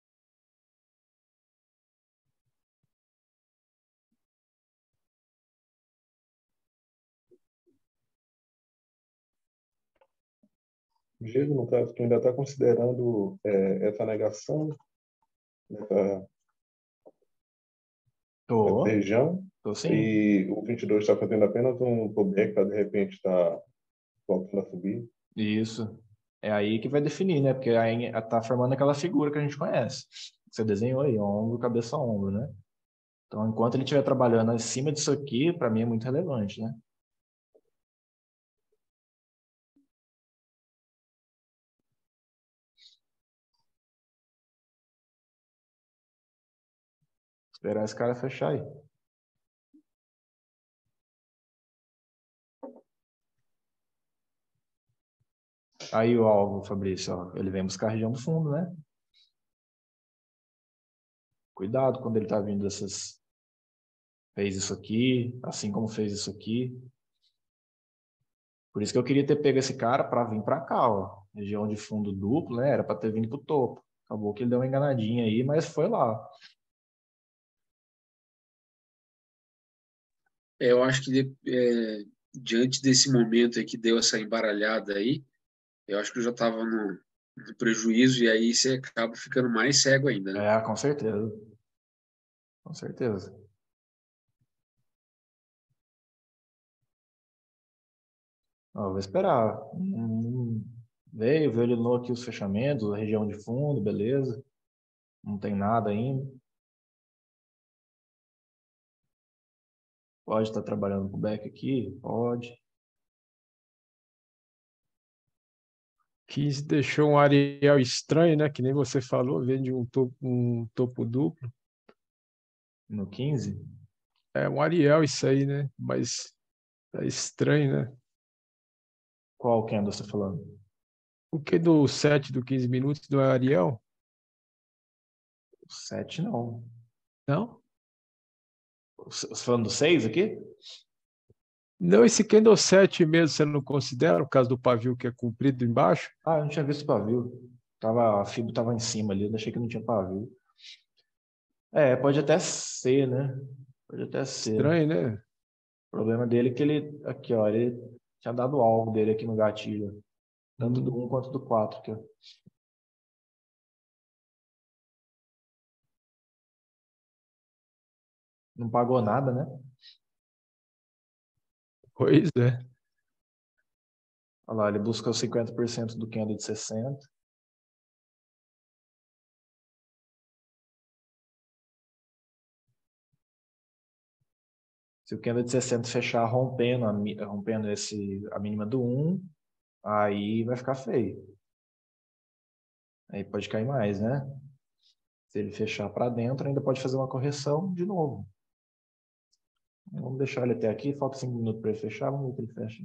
Diego, no caso, tu ainda está considerando é, essa negação nessa, nessa Tô, região tô sim. e o vinte e dois está fazendo apenas um pullback para de repente estar voltando a subir. Isso. É aí que vai definir, né? Porque aí tá formando aquela figura que a gente conhece. Você desenhou aí, ombro, cabeça, ombro, né? Então, enquanto ele estiver trabalhando acima disso aqui, para mim é muito relevante, né? Esperar esse cara fechar aí. Aí o alvo, Fabrício, ó, ele vem buscar a região do fundo, né? Cuidado quando ele tá vindo dessas. Fez isso aqui, assim como fez isso aqui. Por isso que eu queria ter pego esse cara para vir para cá, ó. Região de fundo duplo, né? Era para ter vindo pro topo. Acabou que ele deu uma enganadinha aí, mas foi lá. É, eu acho que de- é, diante desse momento aí que deu essa embaralhada aí, eu acho que eu já estava no, no prejuízo e aí você acaba ficando mais cego ainda, né? É, com certeza. Com certeza. Ó, vou esperar. Hum, veio, violinou aqui os fechamentos, a região de fundo, beleza. Não tem nada ainda. Pode estar trabalhando com o back aqui? Pode. quinze deixou um Ariel estranho, né? Que nem você falou, vem de um topo, um topo duplo. No quinze? É um Ariel isso aí, né? Mas é estranho, né? Qual candle você tá falando? O que do sete do quinze minutos do Ariel? sete não. Não? Você falando do seis aqui? Não, esse candle sete mesmo você não considera, por causa do pavio que é comprido embaixo? Ah, eu não tinha visto pavio. Tava, a fibra estava em cima ali, eu achei que não tinha pavio. É, pode até ser, né? Pode até ser. Estranho, né? O problema dele é que ele, aqui, ó, ele tinha dado alvo dele aqui no gatilho. Tanto do um quanto do quatro aqui, ó. Não pagou nada, né? Pois é. Olha lá, ele busca os cinquenta por cento do candle de sessenta. Se o candle de sessenta fechar rompendo, a, mi- rompendo esse, a mínima do um, aí vai ficar feio. Aí pode cair mais, né? Se ele fechar para dentro, ainda pode fazer uma correção de novo. Vamos deixar ele até aqui, falta cinco minutos para ele fechar, vamos ver que ele fecha.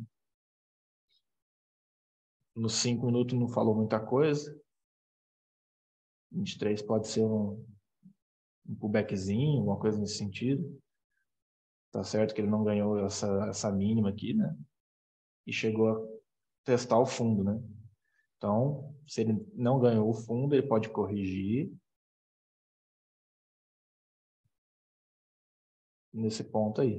Nos cinco minutos não falou muita coisa. vinte e três pode ser um, um pullbackzinho, alguma coisa nesse sentido. Tá certo que ele não ganhou essa, essa mínima aqui, né? E chegou a testar o fundo, né? Então, se ele não ganhou o fundo, ele pode corrigir nesse ponto aí.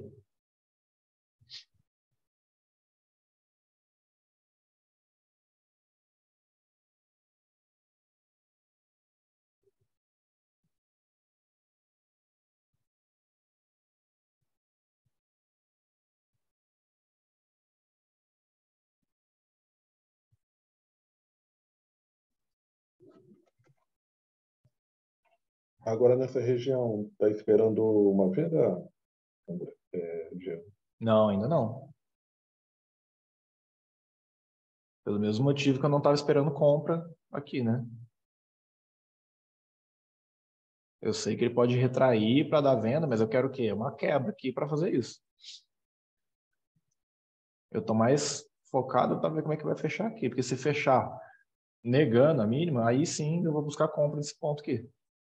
Agora nessa região, está esperando uma venda, André? É, Diego? Não, ainda não. Pelo mesmo motivo que eu não estava esperando compra aqui, né? Eu sei que ele pode retrair para dar venda, mas eu quero o quê? Uma quebra aqui para fazer isso. Eu estou mais focado para ver como é que vai fechar aqui, porque se fechar negando a mínima, aí sim eu vou buscar compra nesse ponto aqui.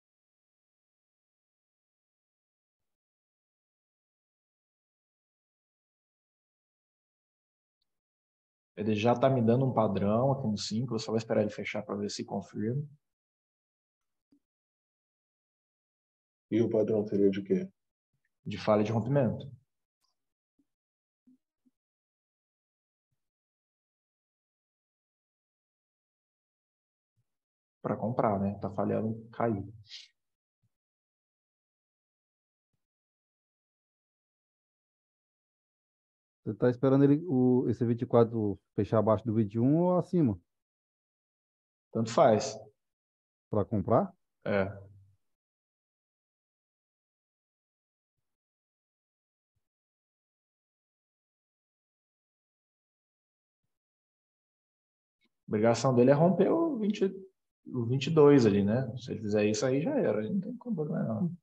Ele já está me dando um padrão aqui no cinco, eu só vou esperar ele fechar para ver se confirma. E o padrão seria de quê? De falha de rompimento. Para comprar, né? Tá falhando, cair. Você está esperando ele, o, esse vinte e quatro fechar abaixo do vinte e um ou acima? Tanto faz. Para comprar? É. A obrigação dele é romper o, vinte, o vinte e dois ali, né? Se ele fizer isso aí, já era. Não tem problema, não.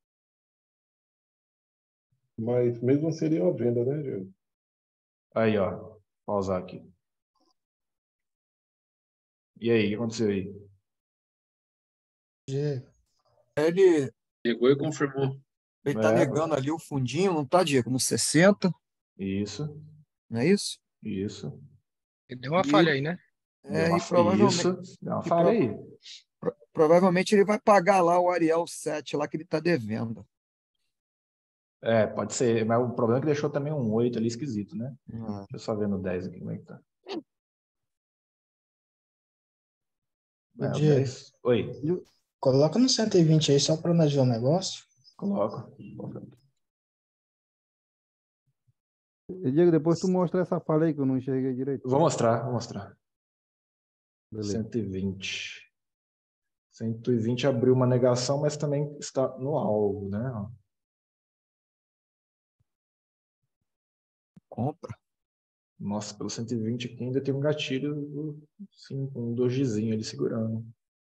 Mas mesmo seria uma venda, né, Diego? Aí, ó. Pausar aqui. E aí, o que aconteceu aí? Ele, Pegou e confirmou. ele tá É, negando ali o fundinho, não tá, Diego? No sessenta, isso, não é isso? isso. Ele deu uma E falha ele, aí, né? Deu é, uma, e provavelmente, isso, deu uma e falha pro- aí. pro- provavelmente ele vai pagar lá o Ariel sete lá que ele tá devendo. É, pode ser. Mas o problema é que deixou também um oito ali esquisito, né? Ah, Deixa eu só ver no dez aqui como é que tá. Ô, É, o Diego, dez. Oi, coloca no cento e vinte aí só para nós ver o negócio. coloca. E, Diego, depois tu mostra essa falha aí que eu não enxerguei direito. Vou mostrar, vou mostrar. Beleza. cento e vinte. cento e vinte abriu uma negação, mas também está no alvo, né? compra. Nossa, pelo cento e vinte aqui ainda tem um gatilho, sim, com um dojizinho ali segurando.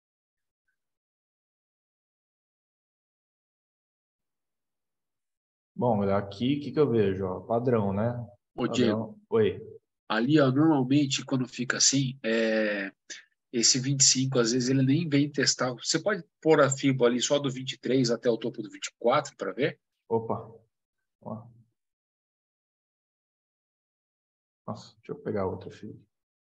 Bom, aqui o que, que eu vejo? Ó, padrão, né? Ô, Diego, Padrão. Oi. ali, ó, normalmente, quando fica assim, é, esse vinte e cinco, às vezes, ele nem vem testar. Você pode pôr a fibra ali só do vinte e três até o topo do vinte e quatro para ver? Opa. Ó. Nossa, deixa eu pegar outra fibra.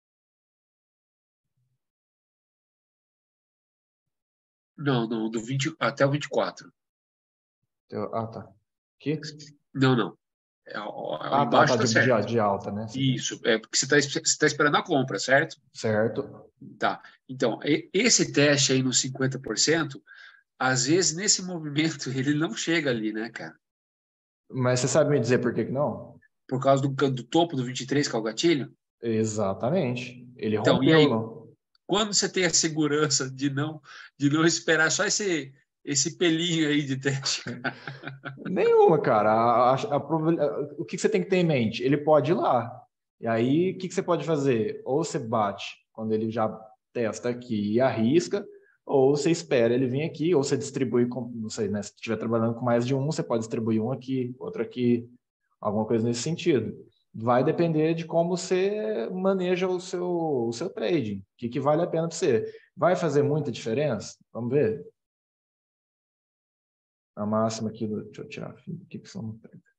Não, não, do vinte até o vinte e quatro. Ah, tá. Aqui? Não, não. É, ó, Ah, tá, embaixo tá, tá de, certo. de, de alta, né? Isso, é porque você está você tá esperando a compra, certo? Certo. Tá. Então, e- esse teste aí no cinquenta por cento, às vezes nesse movimento ele não chega ali, né, cara? Mas você sabe me dizer por que que não? Por causa do, do topo do vinte e três, que é o gatilho? Exatamente. Ele Então, e rompeu, aí, não? quando você tem a segurança de não, de não esperar só esse, esse pelinho aí de teste, cara? Nenhuma, cara. A, a, a probabil- a- o que que você tem que ter em mente? Ele pode ir lá. E aí, o que que você pode fazer? Ou você bate quando ele já testa aqui e arrisca, ou você espera ele vir aqui, ou você distribui, com, não sei, né? Se estiver trabalhando com mais de um, você pode distribuir um aqui, outro aqui, alguma coisa nesse sentido. Vai depender de como você maneja o seu, o seu trading. O que que vale a pena para você? Vai fazer muita diferença? Vamos ver. A máxima aqui do. Deixa eu tirar o que que são.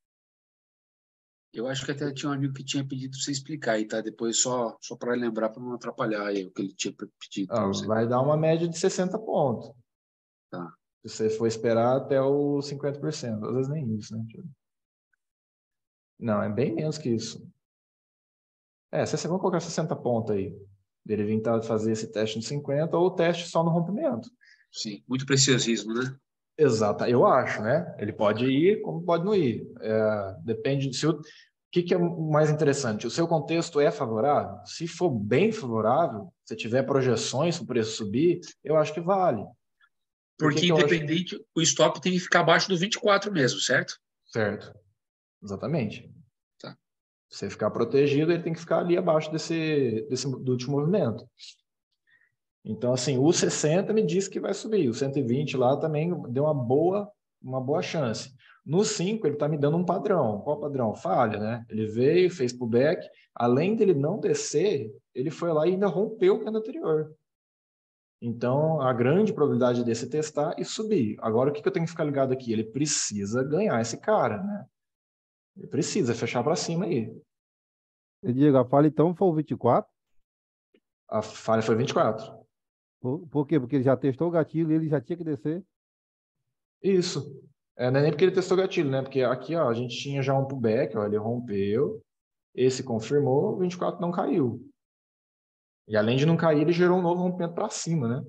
Eu acho que até tinha um amigo que tinha pedido para você explicar aí, tá? Depois só, só para lembrar, para não atrapalhar aí o que ele tinha pedido para Ah, você. vai dar uma média de sessenta pontos. Tá. Se você for esperar até o cinquenta por cento. Às vezes nem isso, né? Deixa eu ver. Não, é bem menos que isso. É, se você vamos colocar sessenta pontos aí. Dele vir tá- fazer esse teste no cinquenta ou o teste só no rompimento. Sim, muito preciosismo, né? Exato, eu acho, né? Ele pode ir, como pode não ir. É, depende se o, o que, que é mais interessante. O seu contexto é favorável? Se for bem favorável, se tiver projeções para o preço subir, eu acho que vale. Por que Porque que eu acho? independente, o stop tem que ficar abaixo do vinte e quatro mesmo, certo? Certo, exatamente. Tá. Se você ficar protegido, ele tem que ficar ali abaixo desse, desse do último movimento. Então, assim, o sessenta me diz que vai subir. O cento e vinte lá também deu uma boa, uma boa chance. No cinco, ele está me dando um padrão. Qual padrão? Falha, né? Ele veio, fez pullback. Além dele não descer, ele foi lá e ainda rompeu o candle anterior. Então, a grande probabilidade desse testar e subir. Agora, o que eu tenho que ficar ligado aqui? Ele precisa ganhar esse cara, né? Ele precisa fechar para cima aí. Diego, a falha então foi o vinte e quatro? A falha foi vinte e quatro. Por, por quê? Porque ele já testou o gatilho e ele já tinha que descer? Isso. É, não é nem porque ele testou gatilho, né? Porque aqui, ó, a gente tinha já um pullback, ó, ele rompeu, esse confirmou, o vinte e quatro não caiu. E além de não cair, ele gerou um novo rompimento para cima, né?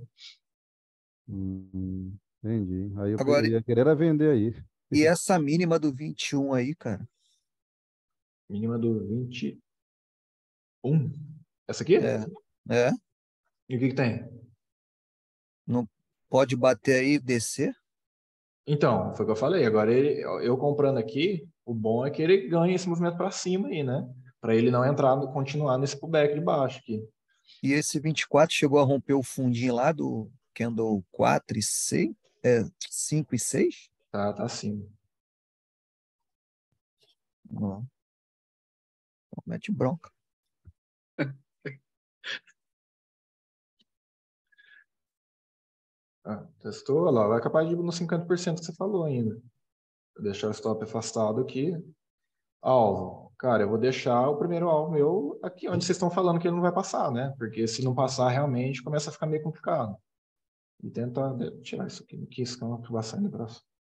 Hum, entendi. Aí eu, Agora, eu ia querer era vender aí. e essa mínima do vinte e um aí, cara? Mínima do vinte e um. Essa aqui? É. É? E o que que tem? Não pode bater aí e descer? Então, foi o que eu falei. Agora, ele, eu comprando aqui, o bom é que ele ganha esse movimento para cima aí, né? Para ele não entrar, no- continuar nesse pullback de baixo aqui. E esse vinte e quatro chegou a romper o fundinho lá do candle quatro e seis? É, cinco e seis? Tá, tá acima. Não. Mete bronca. Ah, testou, olha lá, vai capaz de ir no cinquenta por cento que você falou ainda. Vou deixar o stop afastado aqui. Alvo. Cara, eu vou deixar o primeiro alvo meu aqui onde vocês estão falando que ele não vai passar, né? Porque se não passar, realmente começa a ficar meio complicado. E tenta tirar isso aqui, que isso que vai sair no braço.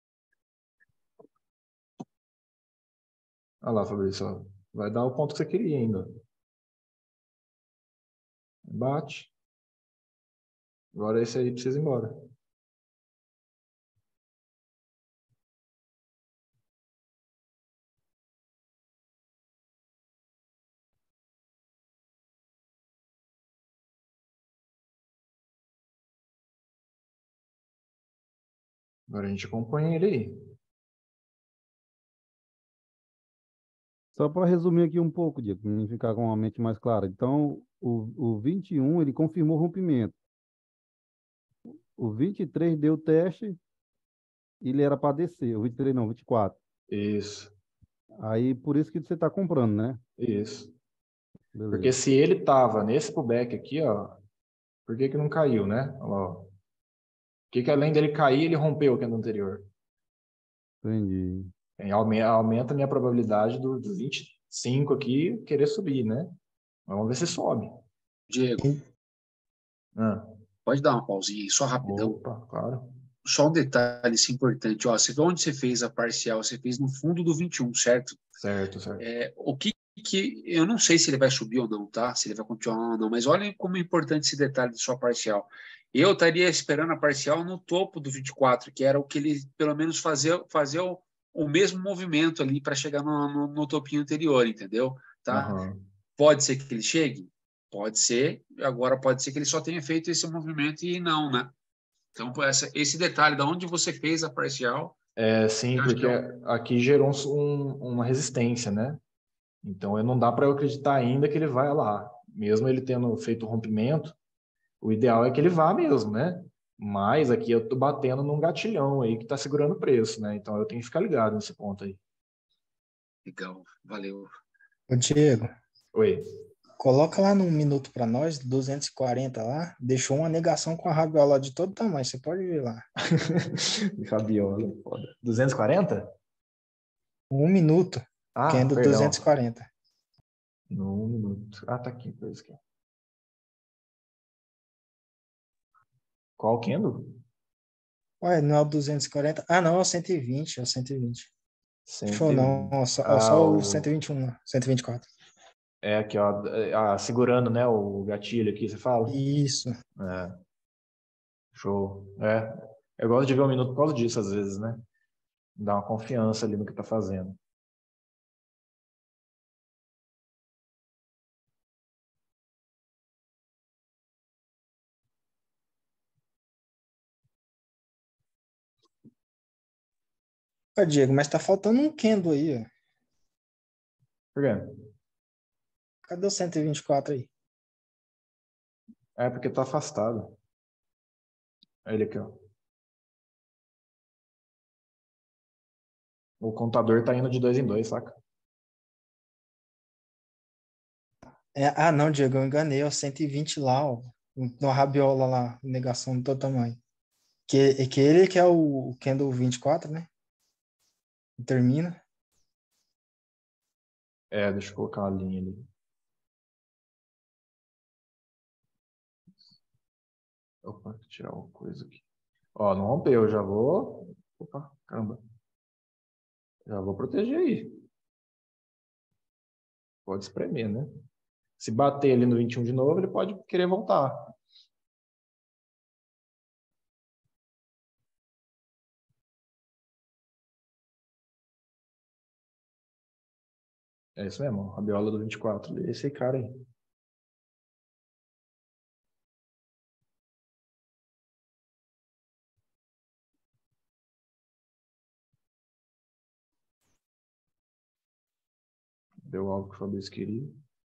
Olha lá, Fabrício, ó. Vai dar o ponto que você queria ainda. Bate. Agora esse aí precisa ir embora. Agora a gente acompanha ele aí. Só para resumir aqui um pouco, Diego, para mim ficar com a mente mais clara. Então, o, o vinte e um, ele confirmou o rompimento. O vinte e três deu o teste, ele era para descer. O vinte e três não, vinte e quatro. Isso. Aí, por isso que você está comprando, né? Isso. Beleza. Porque se ele tava nesse pullback aqui, ó, Por que que não caiu, né? Olha lá, ó. Por que que além dele cair, ele rompeu o candle anterior? Entendi. É, Aumenta, aumenta a minha probabilidade do, do vinte e cinco aqui querer subir, né? Vamos ver se sobe. Diego, Ah, pode dar uma pausinha aí, só rapidão. opa, claro. Só um detalhe assim, importante. Ó, você vê onde você fez a parcial? Você fez no fundo do vinte e um, certo? Certo, certo. É, o que que... Eu não sei se ele vai subir ou não, tá? Se ele vai continuar ou não. Mas olha como é importante esse detalhe de sua parcial. Eu estaria esperando a parcial no topo do vinte e quatro, que era o que ele, pelo menos, fazia, fazia o, o mesmo movimento ali para chegar no, no, no topinho anterior, entendeu? Tá? Aham. Pode ser que ele chegue? Pode ser. Agora pode ser que ele só tenha feito esse movimento e não, né? Então, pô, essa, esse detalhe, da onde você fez a parcial, É, sim, eu acho porque que é um... aqui gerou um- uma resistência, né? Então, eu não dá para eu acreditar ainda que ele vai lá. Mesmo ele tendo feito o rompimento, o ideal é que ele vá mesmo, né? Mas aqui eu tô batendo num gatilhão aí que tá segurando o preço, né? Então, eu tenho que ficar ligado nesse ponto aí. Legal, valeu. Ô, Diego, Oi. coloca lá num minuto para nós, duzentos e quarenta lá, deixou uma negação com a rabiola de todo tamanho, você pode ver lá. Rabiola, foda. duzentos e quarenta? Um minuto, Ah, candle perdão. duzentos e quarenta. No minuto. Ah, tá aqui, por isso que. Qual candle? Ué, não é o duzentos e quarenta? Ah, não, é o cento e vinte, é o cento e vinte. Show não, cento e vinte. ó, só, ó, Ah, só o o... cento e vinte e um, lá, cento e vinte e quatro. É aqui, ó. Ah, segurando, né? O gatilho aqui, você fala? Isso. É. Show. É. Eu gosto de ver um minuto por causa disso, às vezes, né? Dá uma confiança ali no que tá fazendo. Ô, Diego, mas tá faltando um candle aí, ó. Por quê? Cadê o cento e vinte e quatro aí? É porque tá afastado. É ele aqui, ó. O contador tá indo de dois em dois, saca? É, ah, não, Diego, eu enganei, é o cento e vinte lá, ó. No rabiola lá, negação do todo tamanho. Que, que ele que é o candle vinte e quatro, né? Termina. É, deixa eu colocar uma linha ali. Opa, tirar uma coisa aqui. Ó, não rompeu, já vou. Opa, caramba. Já vou proteger aí. Pode espremer, né? Se bater ali no vinte e um de novo, ele pode querer voltar. É isso mesmo, a biola do vinte e quatro. Esse cara aí. Deu algo que o Fabrício queria.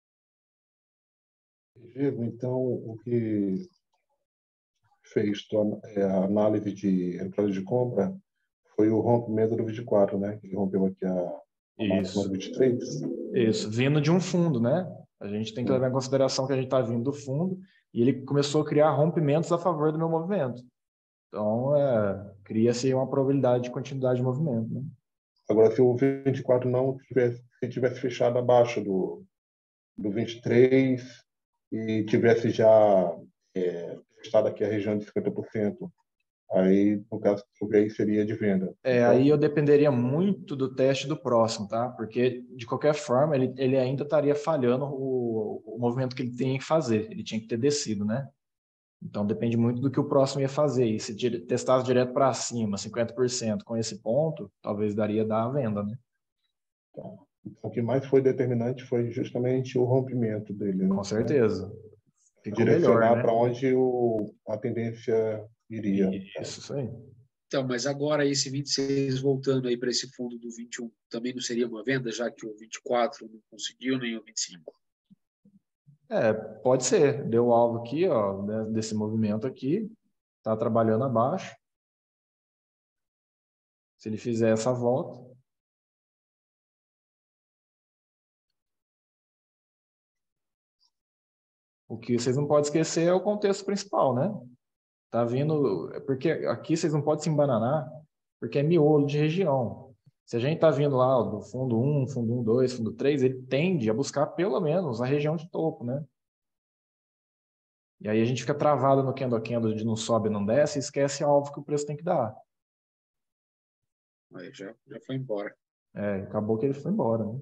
Diego, então, o que fez tua, é, a análise de entrada de compra foi o rompimento do vinte e quatro, né? Que rompeu aqui a, a máxima do Isso. vinte e três. Isso, vindo de um fundo, né? A gente tem que levar em consideração que a gente está vindo do fundo e ele começou a criar rompimentos a favor do meu movimento. Então, é, cria-se uma probabilidade de continuidade de movimento, né? Agora, se o vinte e quatro não tivesse, se tivesse fechado abaixo do, do vinte e três e tivesse já é, testado aqui a região de cinquenta por cento, aí, no caso, o aí seria de venda. É, Então, aí eu dependeria muito do teste do próximo, tá? Porque, de qualquer forma, ele, ele ainda estaria falhando o, o movimento que ele tinha que fazer. Ele tinha que ter descido, né? Então, depende muito do que o próximo ia fazer. E se dire- testasse direto para cima, cinquenta por cento com esse ponto, talvez daria dar a venda, né? o que mais foi determinante foi justamente o rompimento dele, né? Com certeza. Ficou melhor, Direcionar né? para onde o, a tendência iria. Isso, isso aí. Então, mas agora esse vinte e seis voltando aí para esse fundo do vinte e um, também não seria uma venda, já que o vinte e quatro não conseguiu, nem o vinte e cinco? É, pode ser. Deu alvo aqui, ó, né, desse movimento aqui. Tá trabalhando abaixo. Se ele fizer essa volta, O que vocês não podem esquecer é o contexto principal, né? Tá vindo, é porque aqui vocês não podem se embananar, porque é miolo de região. Se a gente tá vindo lá ó, do fundo um, fundo um, dois, fundo três, ele tende a buscar pelo menos a região de topo, né? E aí a gente fica travado no candle a candle de não sobe, não desce, e esquece alvo que o preço tem que dar. Aí já, já foi embora. É, acabou que ele foi embora, né?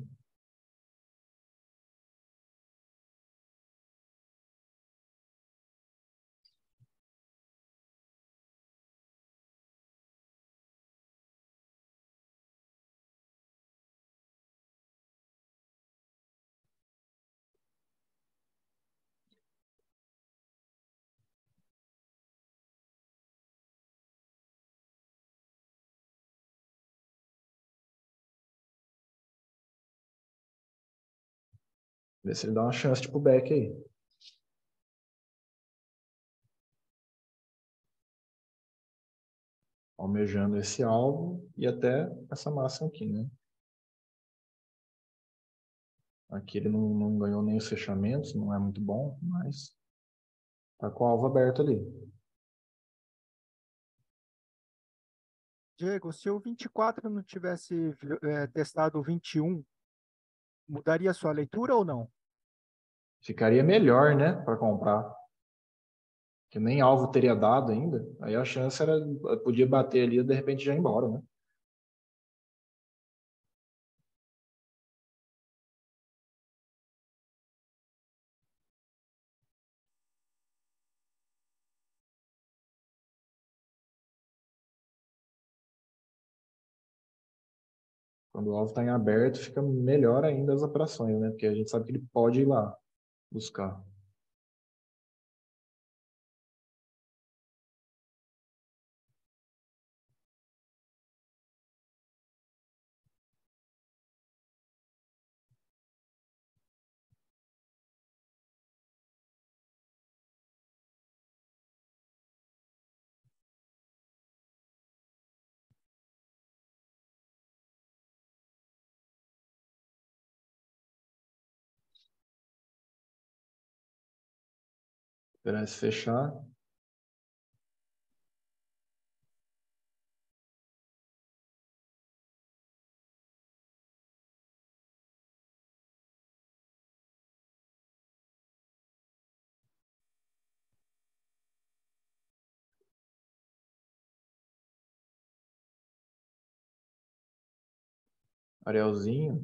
Ver se ele dá uma chance de pullback aí. Almejando esse alvo e até essa máxima aqui, né? Aqui ele não, não ganhou nem os fechamentos, não é muito bom, mas tá com o alvo aberto ali. Diego, se o vinte e quatro não tivesse é, testado o vinte e um, mudaria a sua leitura ou não? Ficaria melhor, né, para comprar. Que nem alvo teria dado ainda. Aí a chance era, podia bater ali e de repente já ir embora, né? Quando o alvo está em aberto, fica melhor ainda as operações, né? Porque a gente sabe que ele pode ir lá buscar. Esperar esse fechar. Arielzinho.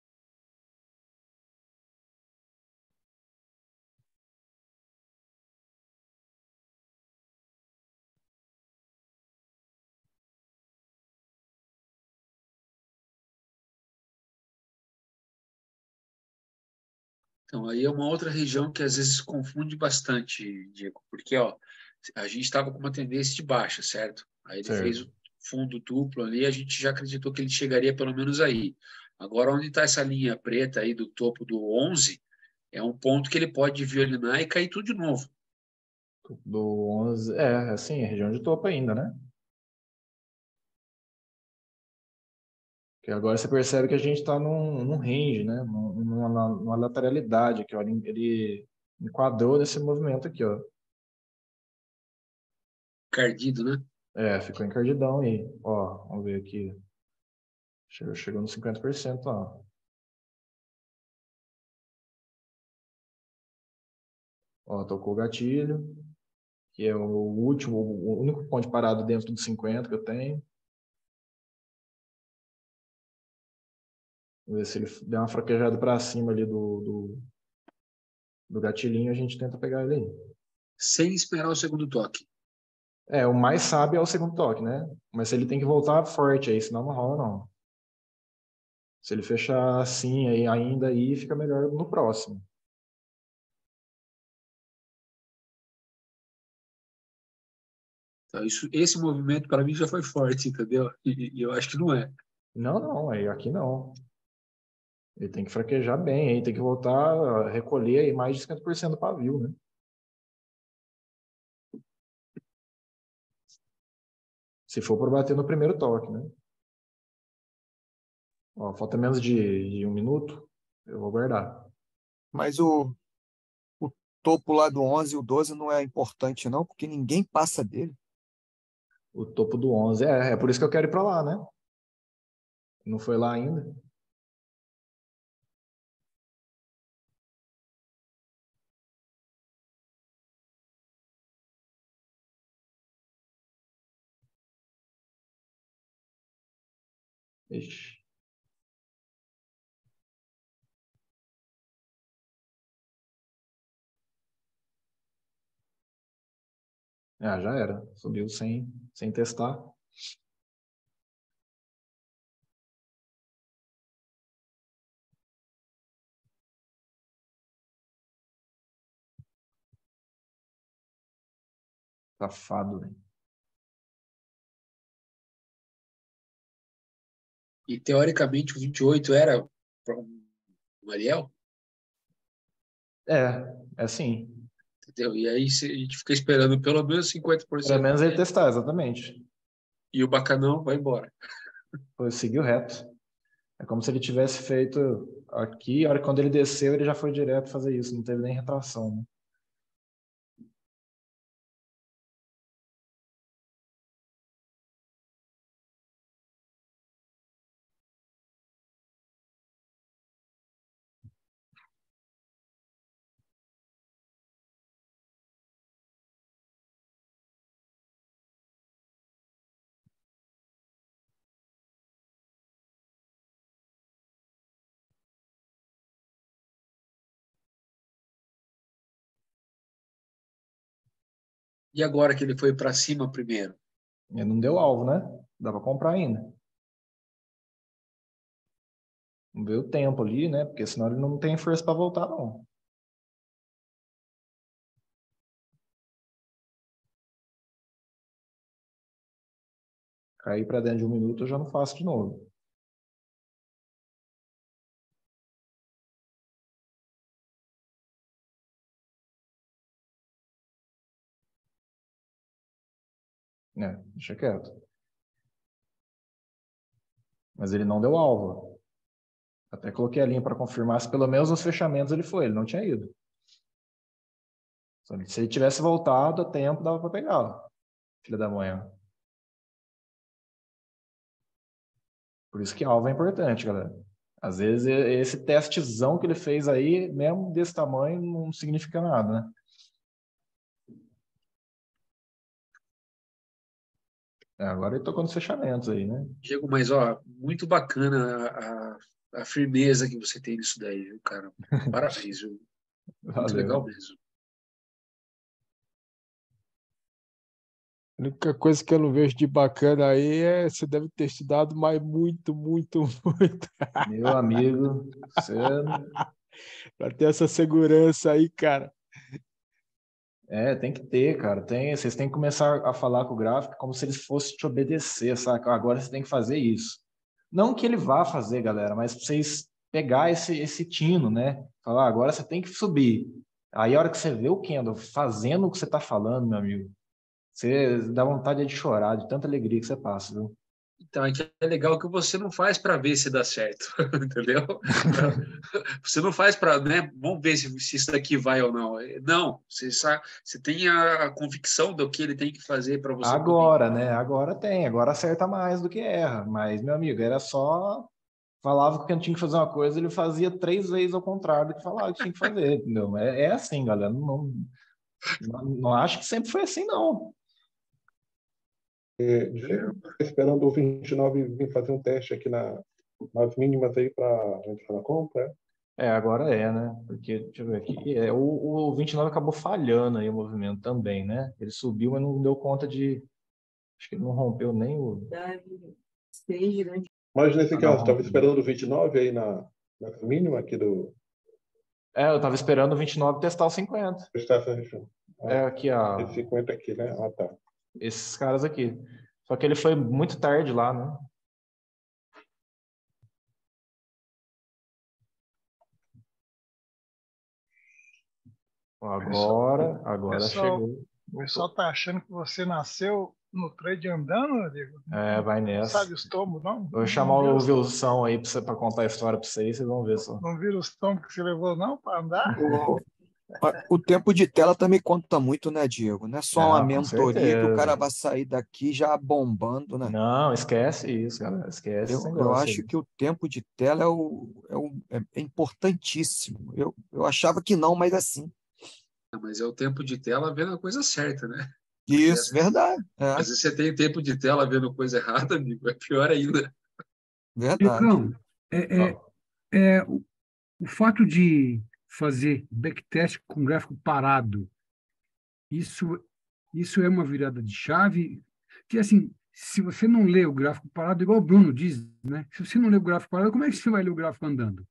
Então, aí é uma outra região que às vezes se confunde bastante, Diego, porque ó, a gente estava com uma tendência de baixa, certo? Aí ele fez Certo. o fundo duplo ali, a gente já acreditou que ele chegaria pelo menos aí. Agora, onde está essa linha preta aí do topo do onze, é um ponto que ele pode violinar e cair tudo de novo. Do onze, é, assim, é região de topo ainda, né? Que agora você percebe que a gente está num, num range, né? Num- Numa, numa lateralidade aqui, ó. Ele, ele enquadrou nesse movimento aqui, ó. Cardido, né? É, ficou encardidão aí. Ó, vamos ver aqui. Chegou, chegou nos cinquenta por cento, ó. Ó, tocou o gatilho, que é o último, o único ponto parado dentro dos cinquenta que eu tenho. Vamos ver se ele der uma fraquejada para cima ali do, do, do gatilhinho, a gente tenta pegar ele aí. Sem esperar o segundo toque. É, o mais sábio é o segundo toque, né? Mas ele tem que voltar forte aí, senão não rola, não. Se ele fechar assim aí, ainda aí, fica melhor no próximo. Então, isso, esse movimento para mim já foi forte, entendeu? E, e eu acho que não é. Não, não, aí aqui não. Ele tem que fraquejar bem, aí tem que voltar a recolher aí mais de cinquenta por cento do pavio, né? Se for por bater no primeiro toque, né? Ó, falta menos de, de um minuto, eu vou guardar. Mas o, o topo lá do onze, o doze não é importante não, porque ninguém passa dele. O topo do onze, é, é por isso que eu quero ir para lá, né? Não foi lá ainda. Ixi. Ah, já era. Subiu sem, sem testar. Safado, velho. E teoricamente o vinte e oito era para o Ariel? É, é sim. Entendeu? E aí a gente fica esperando pelo menos cinquenta por cento. Pelo menos ele testar, exatamente. E o Bacanão vai embora. Foi, seguiu reto. É como se ele tivesse feito aqui, a hora que quando ele desceu, ele já foi direto fazer isso, não teve nem retração, né? E agora que ele foi para cima primeiro? Ele não deu alvo, né? Dá para comprar ainda. Vamos ver o tempo ali, né? Porque senão ele não tem força para voltar, não. Cair para dentro de um minuto eu já não faço de novo. É, deixa quieto. Mas ele não deu alvo. Até coloquei a linha para confirmar se pelo menos nos fechamentos ele foi. Ele não tinha ido. Se ele tivesse voltado a tempo, dava para pegar. Filha da manhã. Por isso que alvo é importante, galera. Às vezes esse testezão que ele fez aí, mesmo desse tamanho, não significa nada, né? É, agora ele tocou nos fechamentos aí, né? Diego, mas ó, muito bacana a, a, a firmeza que você tem nisso daí, viu, cara? Parabéns, viu? Muito Valeu. legal mesmo. A única coisa que eu não vejo de bacana aí é você deve ter estudado, mas muito, muito, muito. Meu amigo, você... Para ter essa segurança aí, cara. É, tem que ter, cara. Tem, vocês têm que começar a falar com o gráfico como se eles fossem te obedecer, saca? Agora você tem que fazer isso. Não que ele vá fazer, galera, mas pra vocês pegar esse, esse tino, né? Falar, agora você tem que subir. Aí a hora que você vê o Kendall fazendo o que você tá falando, meu amigo, você dá vontade de chorar, de tanta alegria que você passa, viu? Então, é que é legal que você não faz para ver se dá certo, entendeu? Você não faz para, né? Vamos ver se, se isso daqui vai ou não. Não, você, sabe, você tem a convicção do que ele tem que fazer para você. Agora, poder. né? Agora tem. Agora acerta mais do que erra. Mas, meu amigo, era só... Falava que não tinha que fazer uma coisa, ele fazia três vezes ao contrário do que falava que tinha que fazer, entendeu? É, é assim, galera. Não, não, não acho que sempre foi assim, não. É, esperando o vinte e nove vir fazer um teste aqui na, nas mínimas aí para entrar na compra. É, agora é, né? Porque, deixa eu ver aqui, é, o, o vinte e nove acabou falhando aí o movimento também, né? Ele subiu, mas não deu conta de... Acho que ele não rompeu nem o... Mas nesse caso, ah, estava esperando o vinte e nove aí na, na mínima aqui do... É, eu estava esperando o vinte e nove testar o cinquenta. Testar essa região. Ah, é, aqui, ó. Esse cinquenta aqui, né? Ah, tá. Esses caras aqui. Só que ele foi muito tarde lá, né? Agora, agora pessoal, chegou. O pessoal tá achando que você nasceu no trade andando, Diego? É, vai nessa. Não sabe os tombos, não? Vou chamar o Wilson aí para contar a história para vocês, vocês vão ver só. Não viram os tombos que você levou, não, para andar? O, O tempo de tela também conta muito, né, Diego? Não é só uma Não, com mentoria que o cara certeza. vai sair daqui já bombando, né? Não, esquece isso, galera. Esquece esse Eu, eu negócio acho aí. que o tempo de tela é, o, é, o, é é importantíssimo. Eu, eu achava que não, mas assim. Não, mas é o tempo de tela vendo a coisa certa, né? Isso, verdade. É, Às vezes você tem tempo de tela vendo coisa errada, amigo, é pior ainda. verdade. Diegão, é, é, é, o, o fato de fazer backtest com gráfico parado, isso, isso é uma virada de chave, que assim, se você não lê o gráfico parado, igual o Bruno diz, né? Se você não lê o gráfico parado, como é que você vai ler o gráfico andando?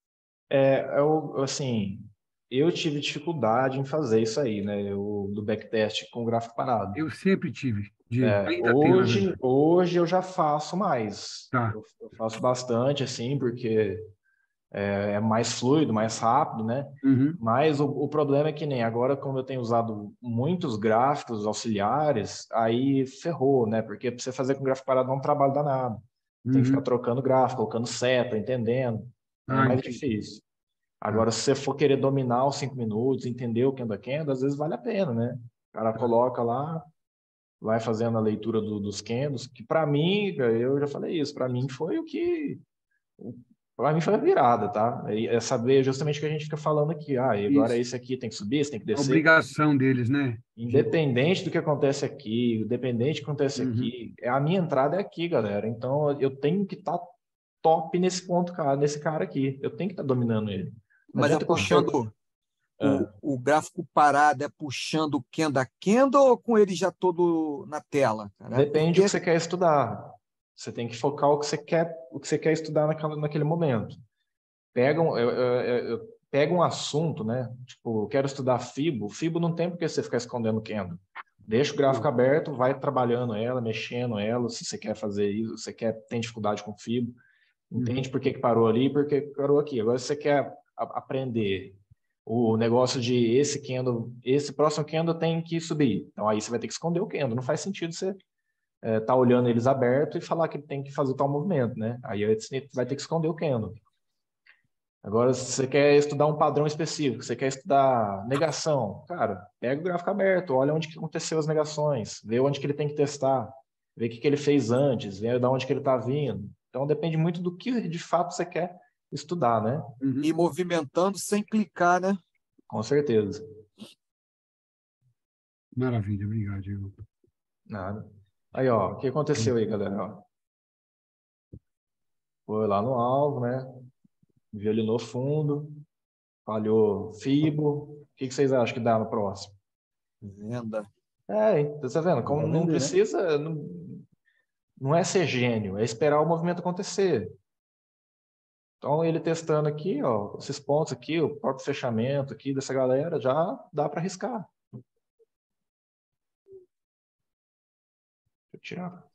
É, eu, assim, eu tive dificuldade em fazer isso aí, né? Eu, do backtest com gráfico parado. Eu sempre tive, Diego. É, Ainda tenho, na hoje, verdade. hoje eu já faço mais. Tá. Eu, eu faço bastante, assim, porque é, é mais fluido, mais rápido, né? Uhum. Mas o, o problema é que nem agora, como eu tenho usado muitos gráficos auxiliares, aí ferrou, né? Porque para você fazer com gráfico parado é um trabalho danado. Tem que ficar Uhum. trocando gráfico, colocando seta, entendendo. É Ah, mais entendi. difícil. Agora, se você for querer dominar os cinco minutos, entender o candle a candle, às vezes vale a pena, né? O cara coloca lá, vai fazendo a leitura do, dos candles, que para mim, eu já falei isso, para mim foi o que para mim foi a virada, tá? E é saber justamente o que a gente fica falando aqui. Ah, e agora Isso. esse aqui tem que subir, esse tem que A descer. obrigação deles, né? Diego? Independente do que acontece aqui, independente do que acontece Uhum. aqui, a minha entrada é aqui, galera. Então eu tenho que estar top nesse ponto, cara, nesse cara aqui. Eu tenho que estar dominando ele. Não Mas é adianta eu puxando for- o, Ah, o gráfico parado, é puxando o candle a candle ou com ele já todo na tela, cara? É depende do que porque você quer estudar. Você tem que focar o que você quer, o que você quer estudar naquela, naquele momento. Pega um, eu, eu, eu- eu- pega um assunto, né? Tipo, eu quero estudar Fibo. Fibo não tem por que você ficar escondendo o candle. Deixa o gráfico aberto, vai trabalhando ela, mexendo ela, se você quer fazer isso, se você quer, tem dificuldade com Fibo. Uhum. Entende por que que parou ali e por que que parou aqui. Agora, se você quer a- aprender o negócio de esse candle, esse próximo candle tem que subir. Então, aí você vai ter que esconder o candle. Não faz sentido você estar tá olhando eles aberto e falar que ele tem que fazer tal movimento, né? Aí você vai ter que esconder o candle. Agora, se você quer estudar um padrão específico, você quer estudar negação, cara, pega o gráfico aberto, olha onde que aconteceu as negações, vê onde que ele tem que testar, vê o que que ele fez antes, vê de onde que ele está vindo. Então, depende muito do que de fato você quer estudar, né? Uhum. ir movimentando sem clicar, né? Com certeza. Maravilha, obrigado, Diego. Nada. Aí, ó, o que aconteceu aí, galera? Ó, foi lá no alvo, né? Violinou fundo, falhou Fibo. O que que vocês acham que dá no próximo? Venda. É, hein? Você tá vendo? Como Vai não vender, né? precisa, não, não é ser gênio, é esperar o movimento acontecer. Então, ele testando aqui, ó, esses pontos aqui, o próprio fechamento aqui dessa galera, já dá para arriscar. Deixa eu tirar.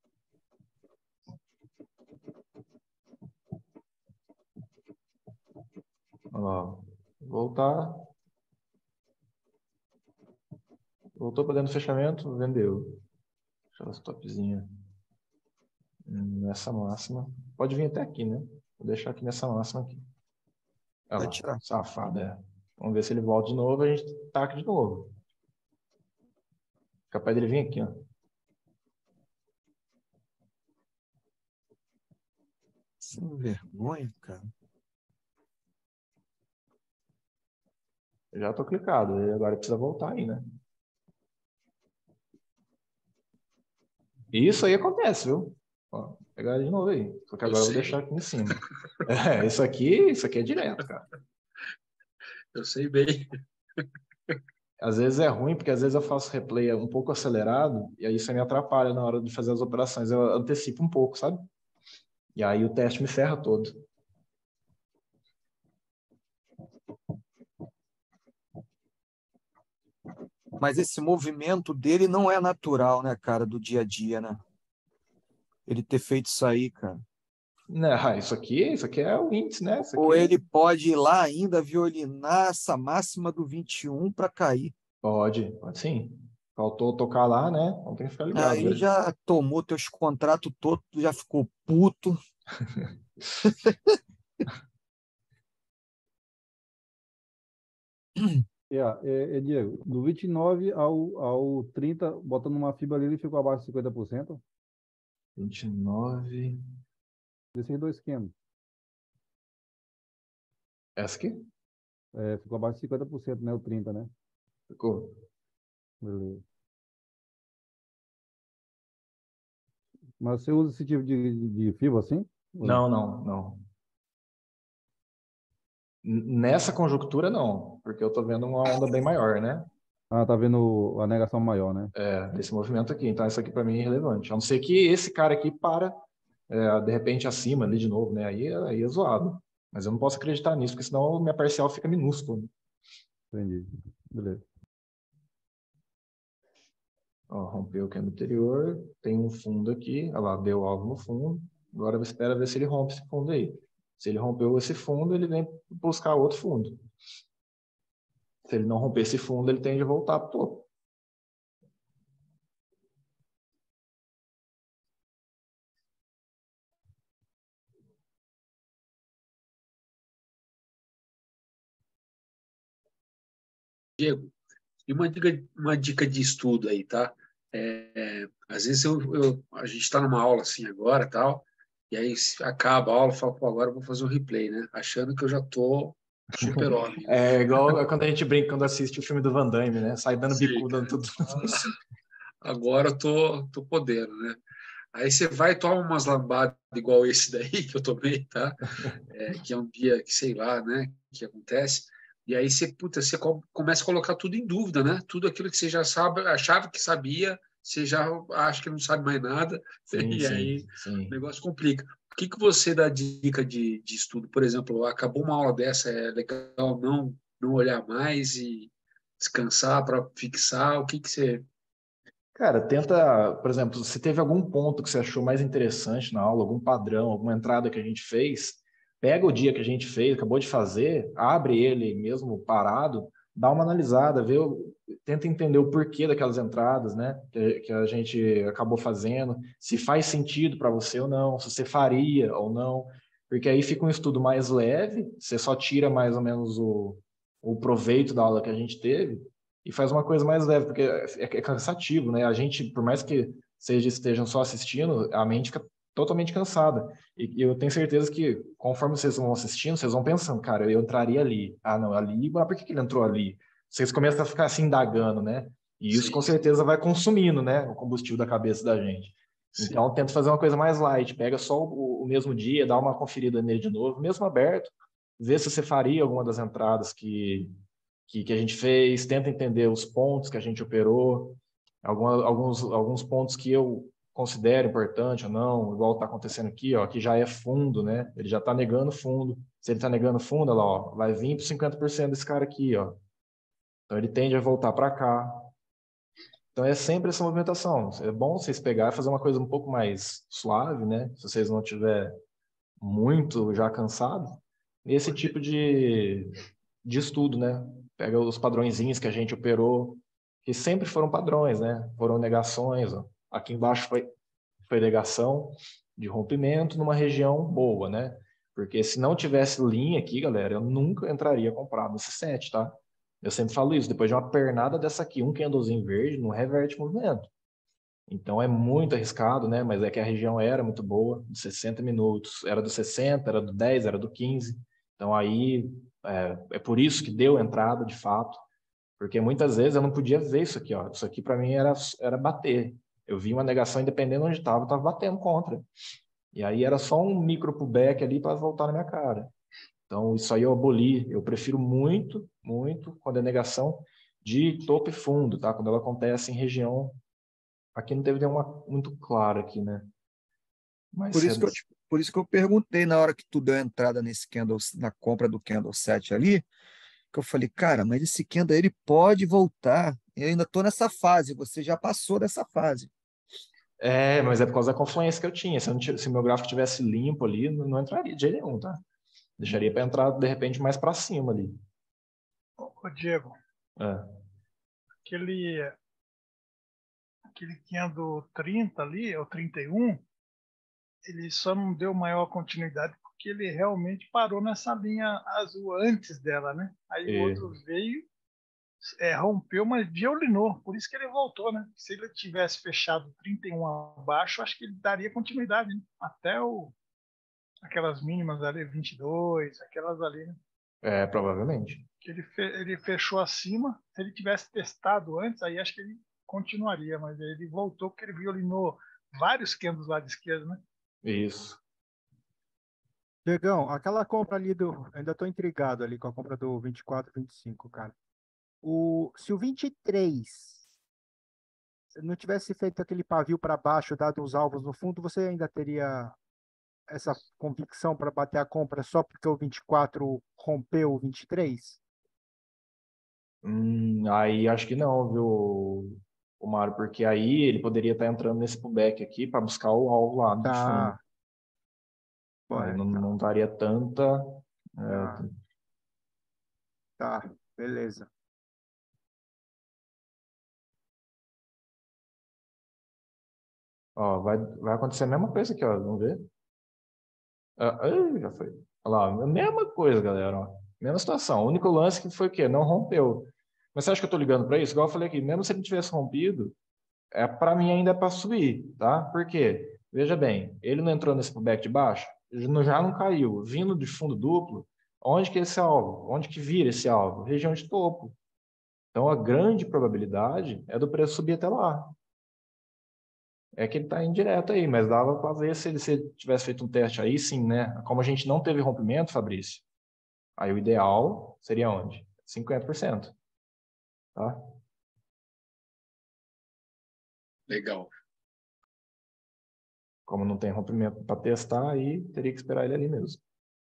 Ó, voltar. Voltou para dentro do fechamento, vendeu. Deixa eu ver topzinha. Nessa máxima. Pode vir até aqui, né? Vou deixar aqui nessa máxima aqui. Olha Vai lá, tirar. safado, é. Vamos ver se ele volta de novo, a gente taca de novo. Capaz dele vir aqui, ó. Sem vergonha, cara. Eu já tô clicado, agora precisa voltar aí, né? Isso aí acontece, viu? Ó, vou pegar ele de novo aí. Só que Eu agora eu vou sei. deixar aqui em cima. É, isso aqui, isso aqui é direto, cara. Eu sei bem. Às vezes é ruim, porque às vezes eu faço replay um pouco acelerado, e aí isso me atrapalha na hora de fazer as operações. Eu antecipo um pouco, sabe? E aí o teste me ferra todo. Mas esse movimento dele não é natural, né, cara, do dia a dia, né? Ele ter feito isso aí, cara. Não, isso aqui, isso aqui é o índice, né? Isso Ou aqui ele pode ir lá ainda violinar essa máxima do vinte e um para cair. pode, pode sim. Faltou tocar lá, né? Então tem que ficar ligado. Aí Velho. já tomou teus contratos todos, já ficou puto. Yeah, é, é, Diego, do vinte e nove ao, ao trinta, botando uma fibra ali, ele ficou abaixo de cinquenta por cento vinte e nove. desses dois candles. Essa aqui? É, ficou abaixo de cinquenta por cento, né? O trinta, né? Ficou. Beleza. Mas você usa esse tipo de, de, de fibra assim? Ou Não, não, não. N- Nessa conjuntura, não, porque eu tô vendo uma onda bem maior, né? Ah, tá vendo a negação maior, né? É, desse movimento aqui. Então, isso aqui para mim é irrelevante. A não ser que esse cara aqui para, é, de repente, acima ali de novo, né? Aí, aí é zoado. Mas eu não posso acreditar nisso, porque senão minha parcial fica minúscula, né? Entendi. Beleza. Ó, rompeu o candle anterior, tem um fundo aqui, olha lá, deu alvo no fundo. Agora espera ver se ele rompe esse fundo aí. Se ele rompeu esse fundo, ele vem buscar outro fundo. Se ele não romper esse fundo, ele tende a voltar para o topo. Diego, e uma dica, uma dica de estudo aí, tá? É, é, às vezes eu, eu- a gente está numa aula assim agora, tal, e aí se acaba a aula, eu falo, pô, agora eu vou fazer um replay, né? Achando que eu já tô super homem. É igual quando a gente brinca, quando assiste o filme do Van Damme, né? Sai dando Sim, bicuda, dando tudo. nossa, agora eu tô, tô podendo, né? Aí você vai e toma umas lambadas igual esse daí que eu tomei, tá? É, que é um dia que, sei lá, né, que acontece. E aí você, puta, você co- começa a colocar tudo em dúvida, né? Tudo aquilo que você já sabe, achava que sabia, você já acha que não sabe mais nada, Sim, e sim, aí o sim. negócio complica. O que que você dá dica de, de estudo? Por exemplo, acabou uma aula dessa, é legal não, não olhar mais e descansar para fixar? O que que você... Cara, tenta, por exemplo, se teve algum ponto que você achou mais interessante na aula, algum padrão, alguma entrada que a gente fez, pega o dia que a gente fez, acabou de fazer, abre ele mesmo parado, dá uma analisada, vê, o- tenta entender o porquê daquelas entradas, né, que, que a gente acabou fazendo, se faz sentido para você ou não, se você faria ou não, porque aí fica um estudo mais leve, você só tira mais ou menos o, o proveito da aula que a gente teve, e faz uma coisa mais leve, porque é, é cansativo, né? A gente, por mais que seja estejam só assistindo, a mente fica totalmente cansada. E, e eu tenho certeza que, conforme vocês vão assistindo, vocês vão pensando, cara, eu entraria ali. Ah, não, ali, mas por que que ele entrou ali? Vocês começam a ficar assim indagando, né? E isso com Sim, certeza vai consumindo, né? O combustível da cabeça da gente. sim. Então, tenta fazer uma coisa mais light, pega só o, o mesmo dia, dá uma conferida nele de novo, mesmo aberto, vê se você faria alguma das entradas que que, que a gente fez, tenta entender os pontos que a gente operou, alguma, alguns, alguns pontos que eu considero importante ou não, igual está acontecendo aqui, ó, que já é fundo, né? Ele já está negando fundo. Se ele está negando fundo, olha lá, ó, vai vir para cinquenta por cento desse cara aqui, ó. Então ele tende a voltar para cá. Então é sempre essa movimentação. É bom vocês pegar e fazer uma coisa um pouco mais suave, né? Se vocês não tiver muito já cansado, esse tipo de, de estudo, né? Pega os padrõezinhos que a gente operou, que sempre foram padrões, né? Foram negações. Ó. Aqui embaixo foi, foi negação de rompimento numa região boa, né? Porque se não tivesse linha aqui, galera, eu nunca entraria comprado nesse set, tá? Eu sempre falo isso, depois de uma pernada dessa aqui, um candlezinho verde não reverte o movimento. Então é muito arriscado, né? Mas é que a região era muito boa, de sessenta minutos, era do sessenta, era do dez, era do quinze. Então aí é, é por isso que deu entrada de fato, porque muitas vezes eu não podia ver isso aqui, ó. Isso aqui para mim era, era bater. Eu vi uma negação independente de onde estava, eu estava batendo contra. E aí era só um micro pullback ali para voltar na minha cara. Então isso aí eu aboli. Eu prefiro muito, muito quando é negação de topo e fundo, tá? Quando ela acontece em região. Aqui não teve nenhuma muito clara aqui, né? Mas Por se é isso que eu, te- por isso que eu perguntei na hora que tu deu a entrada nesse candle, na compra do candle sete ali, que eu falei, cara, mas esse candle ele pode voltar. Eu ainda estou nessa fase, você já passou dessa fase. É, mas é por causa da confluência que eu tinha. Se, eu não tivesse- se meu gráfico tivesse limpo ali, não, não entraria de jeito nenhum, tá? Deixaria para entrar, de repente, mais para cima ali. Ô, ô, Diego, É. aquele, aquele candle trinta ali, ou trinta e um, ele só não deu maior continuidade porque ele realmente parou nessa linha azul antes dela, né? Aí E- o outro veio, é, rompeu, mas violinou, por isso que ele voltou, né? Se ele tivesse fechado trinta e um abaixo, acho que ele daria continuidade, né? Até o, aquelas mínimas ali, vinte e dois, aquelas ali, né? É, provavelmente. Que ele, fe, ele fechou acima. Se ele tivesse testado antes, aí acho que ele continuaria, mas aí ele voltou porque ele violinou vários candles lá de esquerda, né? Isso. Diegão, aquela compra ali do. Ainda estou intrigado ali com a compra do vinte e quatro, vinte e cinco, cara. O, se o vinte e três não tivesse feito aquele pavio para baixo, dado os alvos no fundo, você ainda teria essa convicção para bater a compra só porque o vinte e quatro rompeu o vinte e três? Hum, aí acho que não, viu, o Mário? Porque aí ele poderia estar entrando nesse pullback aqui para buscar o alvo lá de fundo. Tá. Pô, Aí é, não, tá, não daria tanta. tá, é, tá, beleza. ó, vai, vai acontecer a mesma coisa aqui, ó. Vamos ver. Ah, ai, já foi. Olha lá, a mesma coisa, galera. Ó. Mesma situação. O único lance que foi o quê? Não rompeu. Mas você acha que eu tô ligando para isso? Igual eu falei aqui, mesmo se ele tivesse rompido, é para mim ainda é para subir, tá? Por quê? Veja bem, ele não entrou nesse pullback de baixo, já não já não caiu, vindo de fundo duplo, onde que é esse alvo? Onde que vira esse alvo? Região de topo. Então a grande probabilidade é do preço subir até lá. É que ele está indireto aí, mas dava para ver se ele, se ele tivesse feito um teste aí, sim, né? Como a gente não teve rompimento, Fabrício, aí o ideal seria onde? cinquenta por cento, tá? Legal. Como não tem rompimento para testar, aí teria que esperar ele ali mesmo.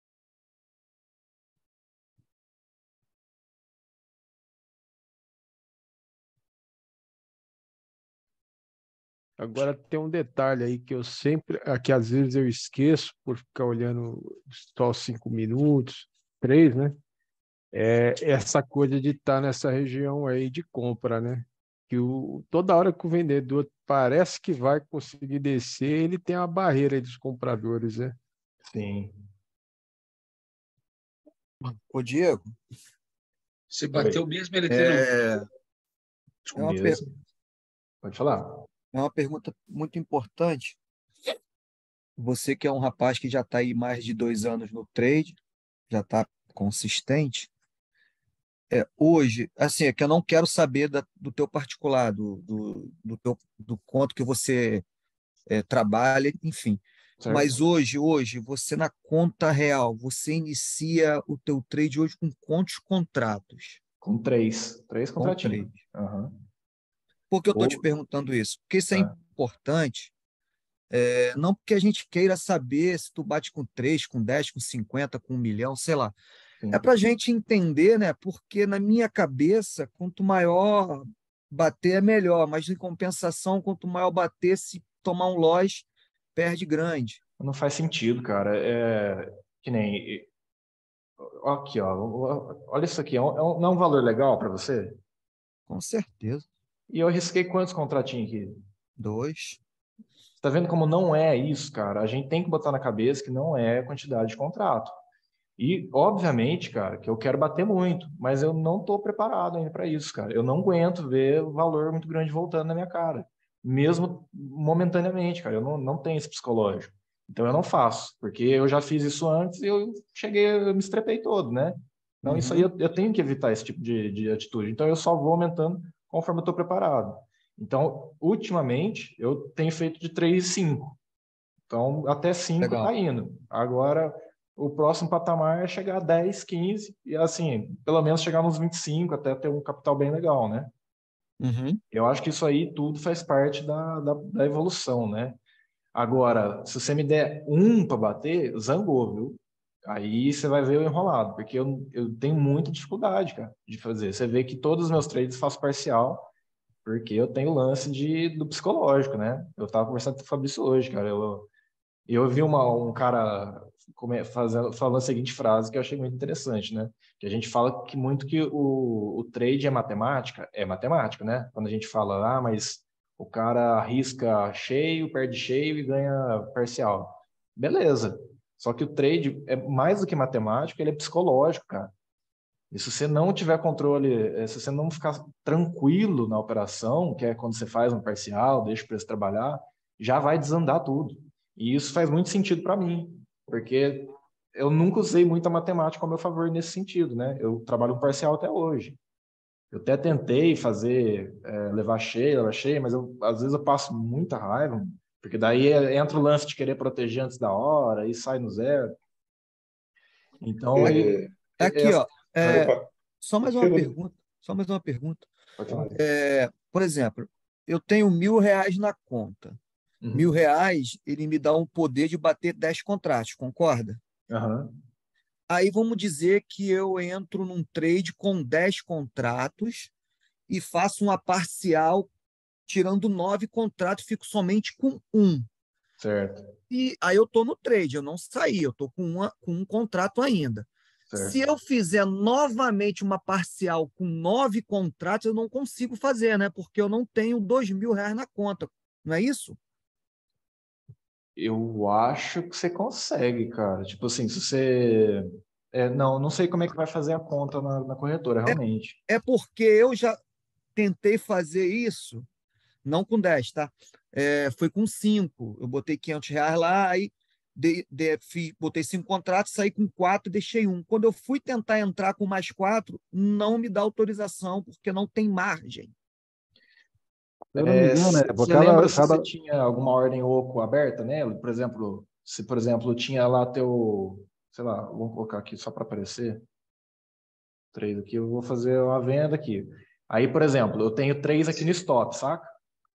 Agora tem um detalhe aí que eu sempre, ah, que às vezes eu esqueço por ficar olhando só cinco minutos, três, né? É essa coisa de estar nessa região aí de compra, né? Que o, toda hora que o vendedor parece que vai conseguir descer, ele tem uma barreira aí dos compradores, né? Sim. Ô, Diego, Você Oi. bateu mesmo ele tendo. é, é, O uma per- mesmo. Pode falar. é uma pergunta muito importante. Você que é um rapaz que já está aí mais de dois anos no trade, já está consistente. É, hoje, assim, é que eu não quero saber da- do teu particular, do, do, do, teu, do quanto que você é, trabalha, enfim. Mas Certo? hoje, hoje, você na conta real, você inicia o teu trade hoje com quantos contratos? Com três. Três Com contratinhos. três. Aham. Por que eu estou te Ou, perguntando isso? Porque isso é tá. importante, é, não porque a gente queira saber se tu bate com três, com dez, com cinquenta, com um milhão, sei lá. É Sim. para a gente entender, né? Porque na minha cabeça, quanto maior bater é melhor, mas em compensação, quanto maior bater, se tomar um loss, perde grande. Não faz sentido, cara. É que nem. Aqui, ó. Olha isso aqui. É um, é um- não é um valor legal para você? Com certeza. E eu risquei quantos contratinhos aqui? Dois. Você tá vendo como não é isso, cara? A gente tem que botar na cabeça que não é quantidade de contrato. E, obviamente, cara, que eu quero bater muito, mas eu não estou preparado ainda para isso, cara. Eu não aguento ver o valor muito grande voltando na minha cara, mesmo momentaneamente, cara. Eu não, não tenho esse psicológico. Então eu não faço, porque eu já fiz isso antes e eu cheguei, eu me estrepei todo, né? Então isso aí Uhum. eu, eu tenho que evitar esse tipo de, de atitude. Então eu só vou aumentando conforme eu estou preparado. Então, ultimamente, eu tenho feito de três e cinco. Então, até cinco Legal. está indo. Agora, o próximo patamar é chegar a dez, quinze, e assim, pelo menos chegar nos vinte e cinco, até ter um capital bem legal, né? Uhum. Eu acho que isso aí tudo faz parte da, da, da evolução, né? Agora, se você me der um para bater, zangou, viu? Aí você vai ver eu enrolado, porque eu, eu tenho muita dificuldade, cara, de fazer. Você vê que todos os meus trades faço parcial, porque eu tenho o lance de, do psicológico, né? Eu tava conversando com o Fabrício hoje, cara. Eu, eu vi uma, um cara come- fazendo, falando a seguinte frase que eu achei muito interessante, né? Que a gente fala que muito que o, o trade é matemática, é matemática, né? Quando a gente fala, ah, mas o cara arrisca cheio, perde cheio e ganha parcial. Beleza. Só que o trade é mais do que matemático, ele é psicológico, cara. E se você não tiver controle, se você não ficar tranquilo na operação, que é quando você faz um parcial, deixa o preço trabalhar, já vai desandar tudo. E isso faz muito sentido para mim, porque eu nunca usei muita matemática ao meu favor nesse sentido, né? Eu trabalho com parcial até hoje. Eu até tentei fazer, é, levar cheio, levar cheio, mas eu, às vezes eu passo muita raiva, porque daí entra o lance de querer proteger antes da hora, e sai no zero. Então, aí... É aqui, ó. É, só mais uma Chega- pergunta. Só mais uma pergunta. Pode falar. É, por exemplo, eu tenho mil reais na conta. Uhum. Mil reais, ele me dá um poder de bater dez contratos, concorda? Aham. Aí vamos dizer que eu entro num trade com dez contratos e faço uma parcial tirando nove contratos, fico somente com um. Certo. E aí eu estou no trade, eu não saí, eu estou com, uma- com um contrato ainda. Certo. Se eu fizer novamente uma parcial com nove contratos, eu não consigo fazer, né? Porque eu não tenho dois mil reais na conta. Não é isso? Eu acho que você consegue, cara. Tipo assim, se você... É, não, não sei como é que vai fazer a conta na, na corretora, realmente. É porque eu já tentei fazer isso, não com dez, tá? É, foi com cinco. Eu botei quinhentos reais lá, aí de, de, fiz, botei cinco contratos, saí com quatro e deixei um. Quando eu fui tentar entrar com mais quatro, não me dá autorização, porque não tem margem. Se eu não me É, engano, c- é, você cada, lembra se cada, você tinha alguma ordem oco aberta nela? Por exemplo, se, por exemplo, tinha lá teu... Sei lá, vamos colocar aqui só para aparecer. Três aqui, eu vou fazer uma venda aqui. Aí, por exemplo, eu tenho três aqui no stop, saca?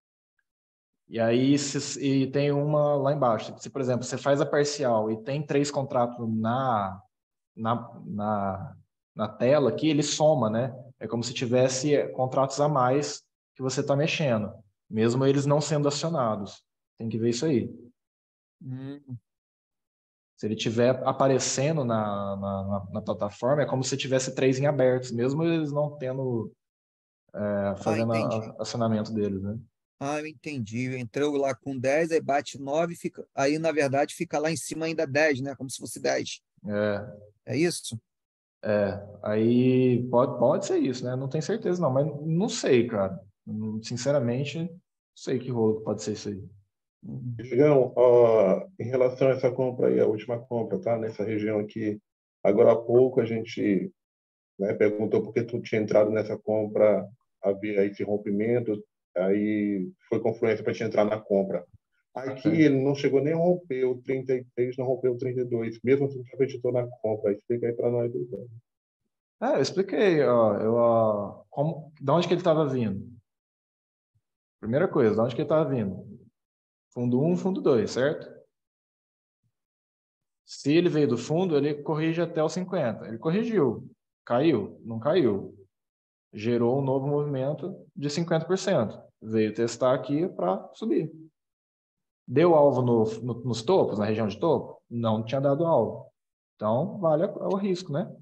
E aí, se, e tem uma lá embaixo. Se, por exemplo, você faz a parcial e tem três contratos na, na, na, na tela aqui, ele soma, né? É como se tivesse contratos a mais que você está mexendo, mesmo eles não sendo acionados. Tem que ver isso aí. Hum. Se ele estiver aparecendo na, na, na, na plataforma, é como se tivesse três em abertos, mesmo eles não tendo, é, Ah, fazendo a- entendi. a- acionamento deles, né? Ah, eu entendi. Entrou lá com dez, aí bate nove, fica... aí, na verdade, fica lá em cima ainda dez, né? Como se fosse dez. É, É isso? é, aí pode, pode ser isso, né? Não tenho certeza não, mas não sei, cara. Hum, Sinceramente, não sei que rolo que pode ser isso aí. Diegão, ó, em relação a essa compra aí, a última compra, tá? Nessa região aqui, agora há pouco a gente, né, perguntou por que tu tinha entrado nessa compra, havia esse rompimento, aí foi confluência para te entrar na compra. Aqui É. ele não chegou nem a romper o trinta e três, não rompeu o trinta e dois, mesmo assim você acreditou na compra. Explica aí para nós. Então. É, eu expliquei, ó, eu, ó, como, de onde que ele estava vindo? Primeira coisa, de onde que ele estava vindo? Fundo um, fundo dois, certo? Se ele veio do fundo, ele corrige até os cinquenta. Ele corrigiu. Caiu? Não caiu. Gerou um novo movimento de cinquenta por cento. Veio testar aqui para subir. Deu alvo no, no, nos topos, na região de topo? Não tinha dado alvo. Então, vale o risco, né?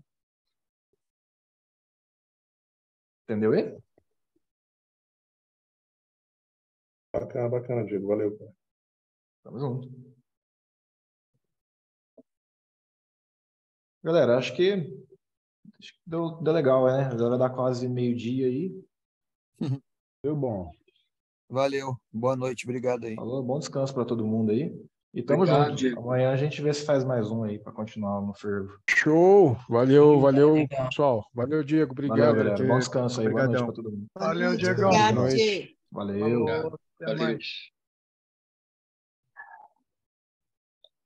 Entendeu ele? Bacana, bacana, Diego. Valeu, cara. Tamo junto. Galera, acho que, acho que deu, deu legal, né? Já vai dar quase meio-dia aí. Foi bom. Valeu. Boa noite. Obrigado aí. Falou, bom descanso para todo mundo aí. E tamo Obrigado, junto. Diego. Amanhã a gente vê se faz mais um aí para continuar no fervo. Show! Valeu, valeu, Legal. pessoal. Valeu, Diego. Valeu, Obrigado. galera. Bom Diego. descanso aí. Boa noite Obrigadão. para todo mundo. Valeu, Diegão. Boa Obrigado, noite. Diego. Valeu. Falou, até Valeu. mais.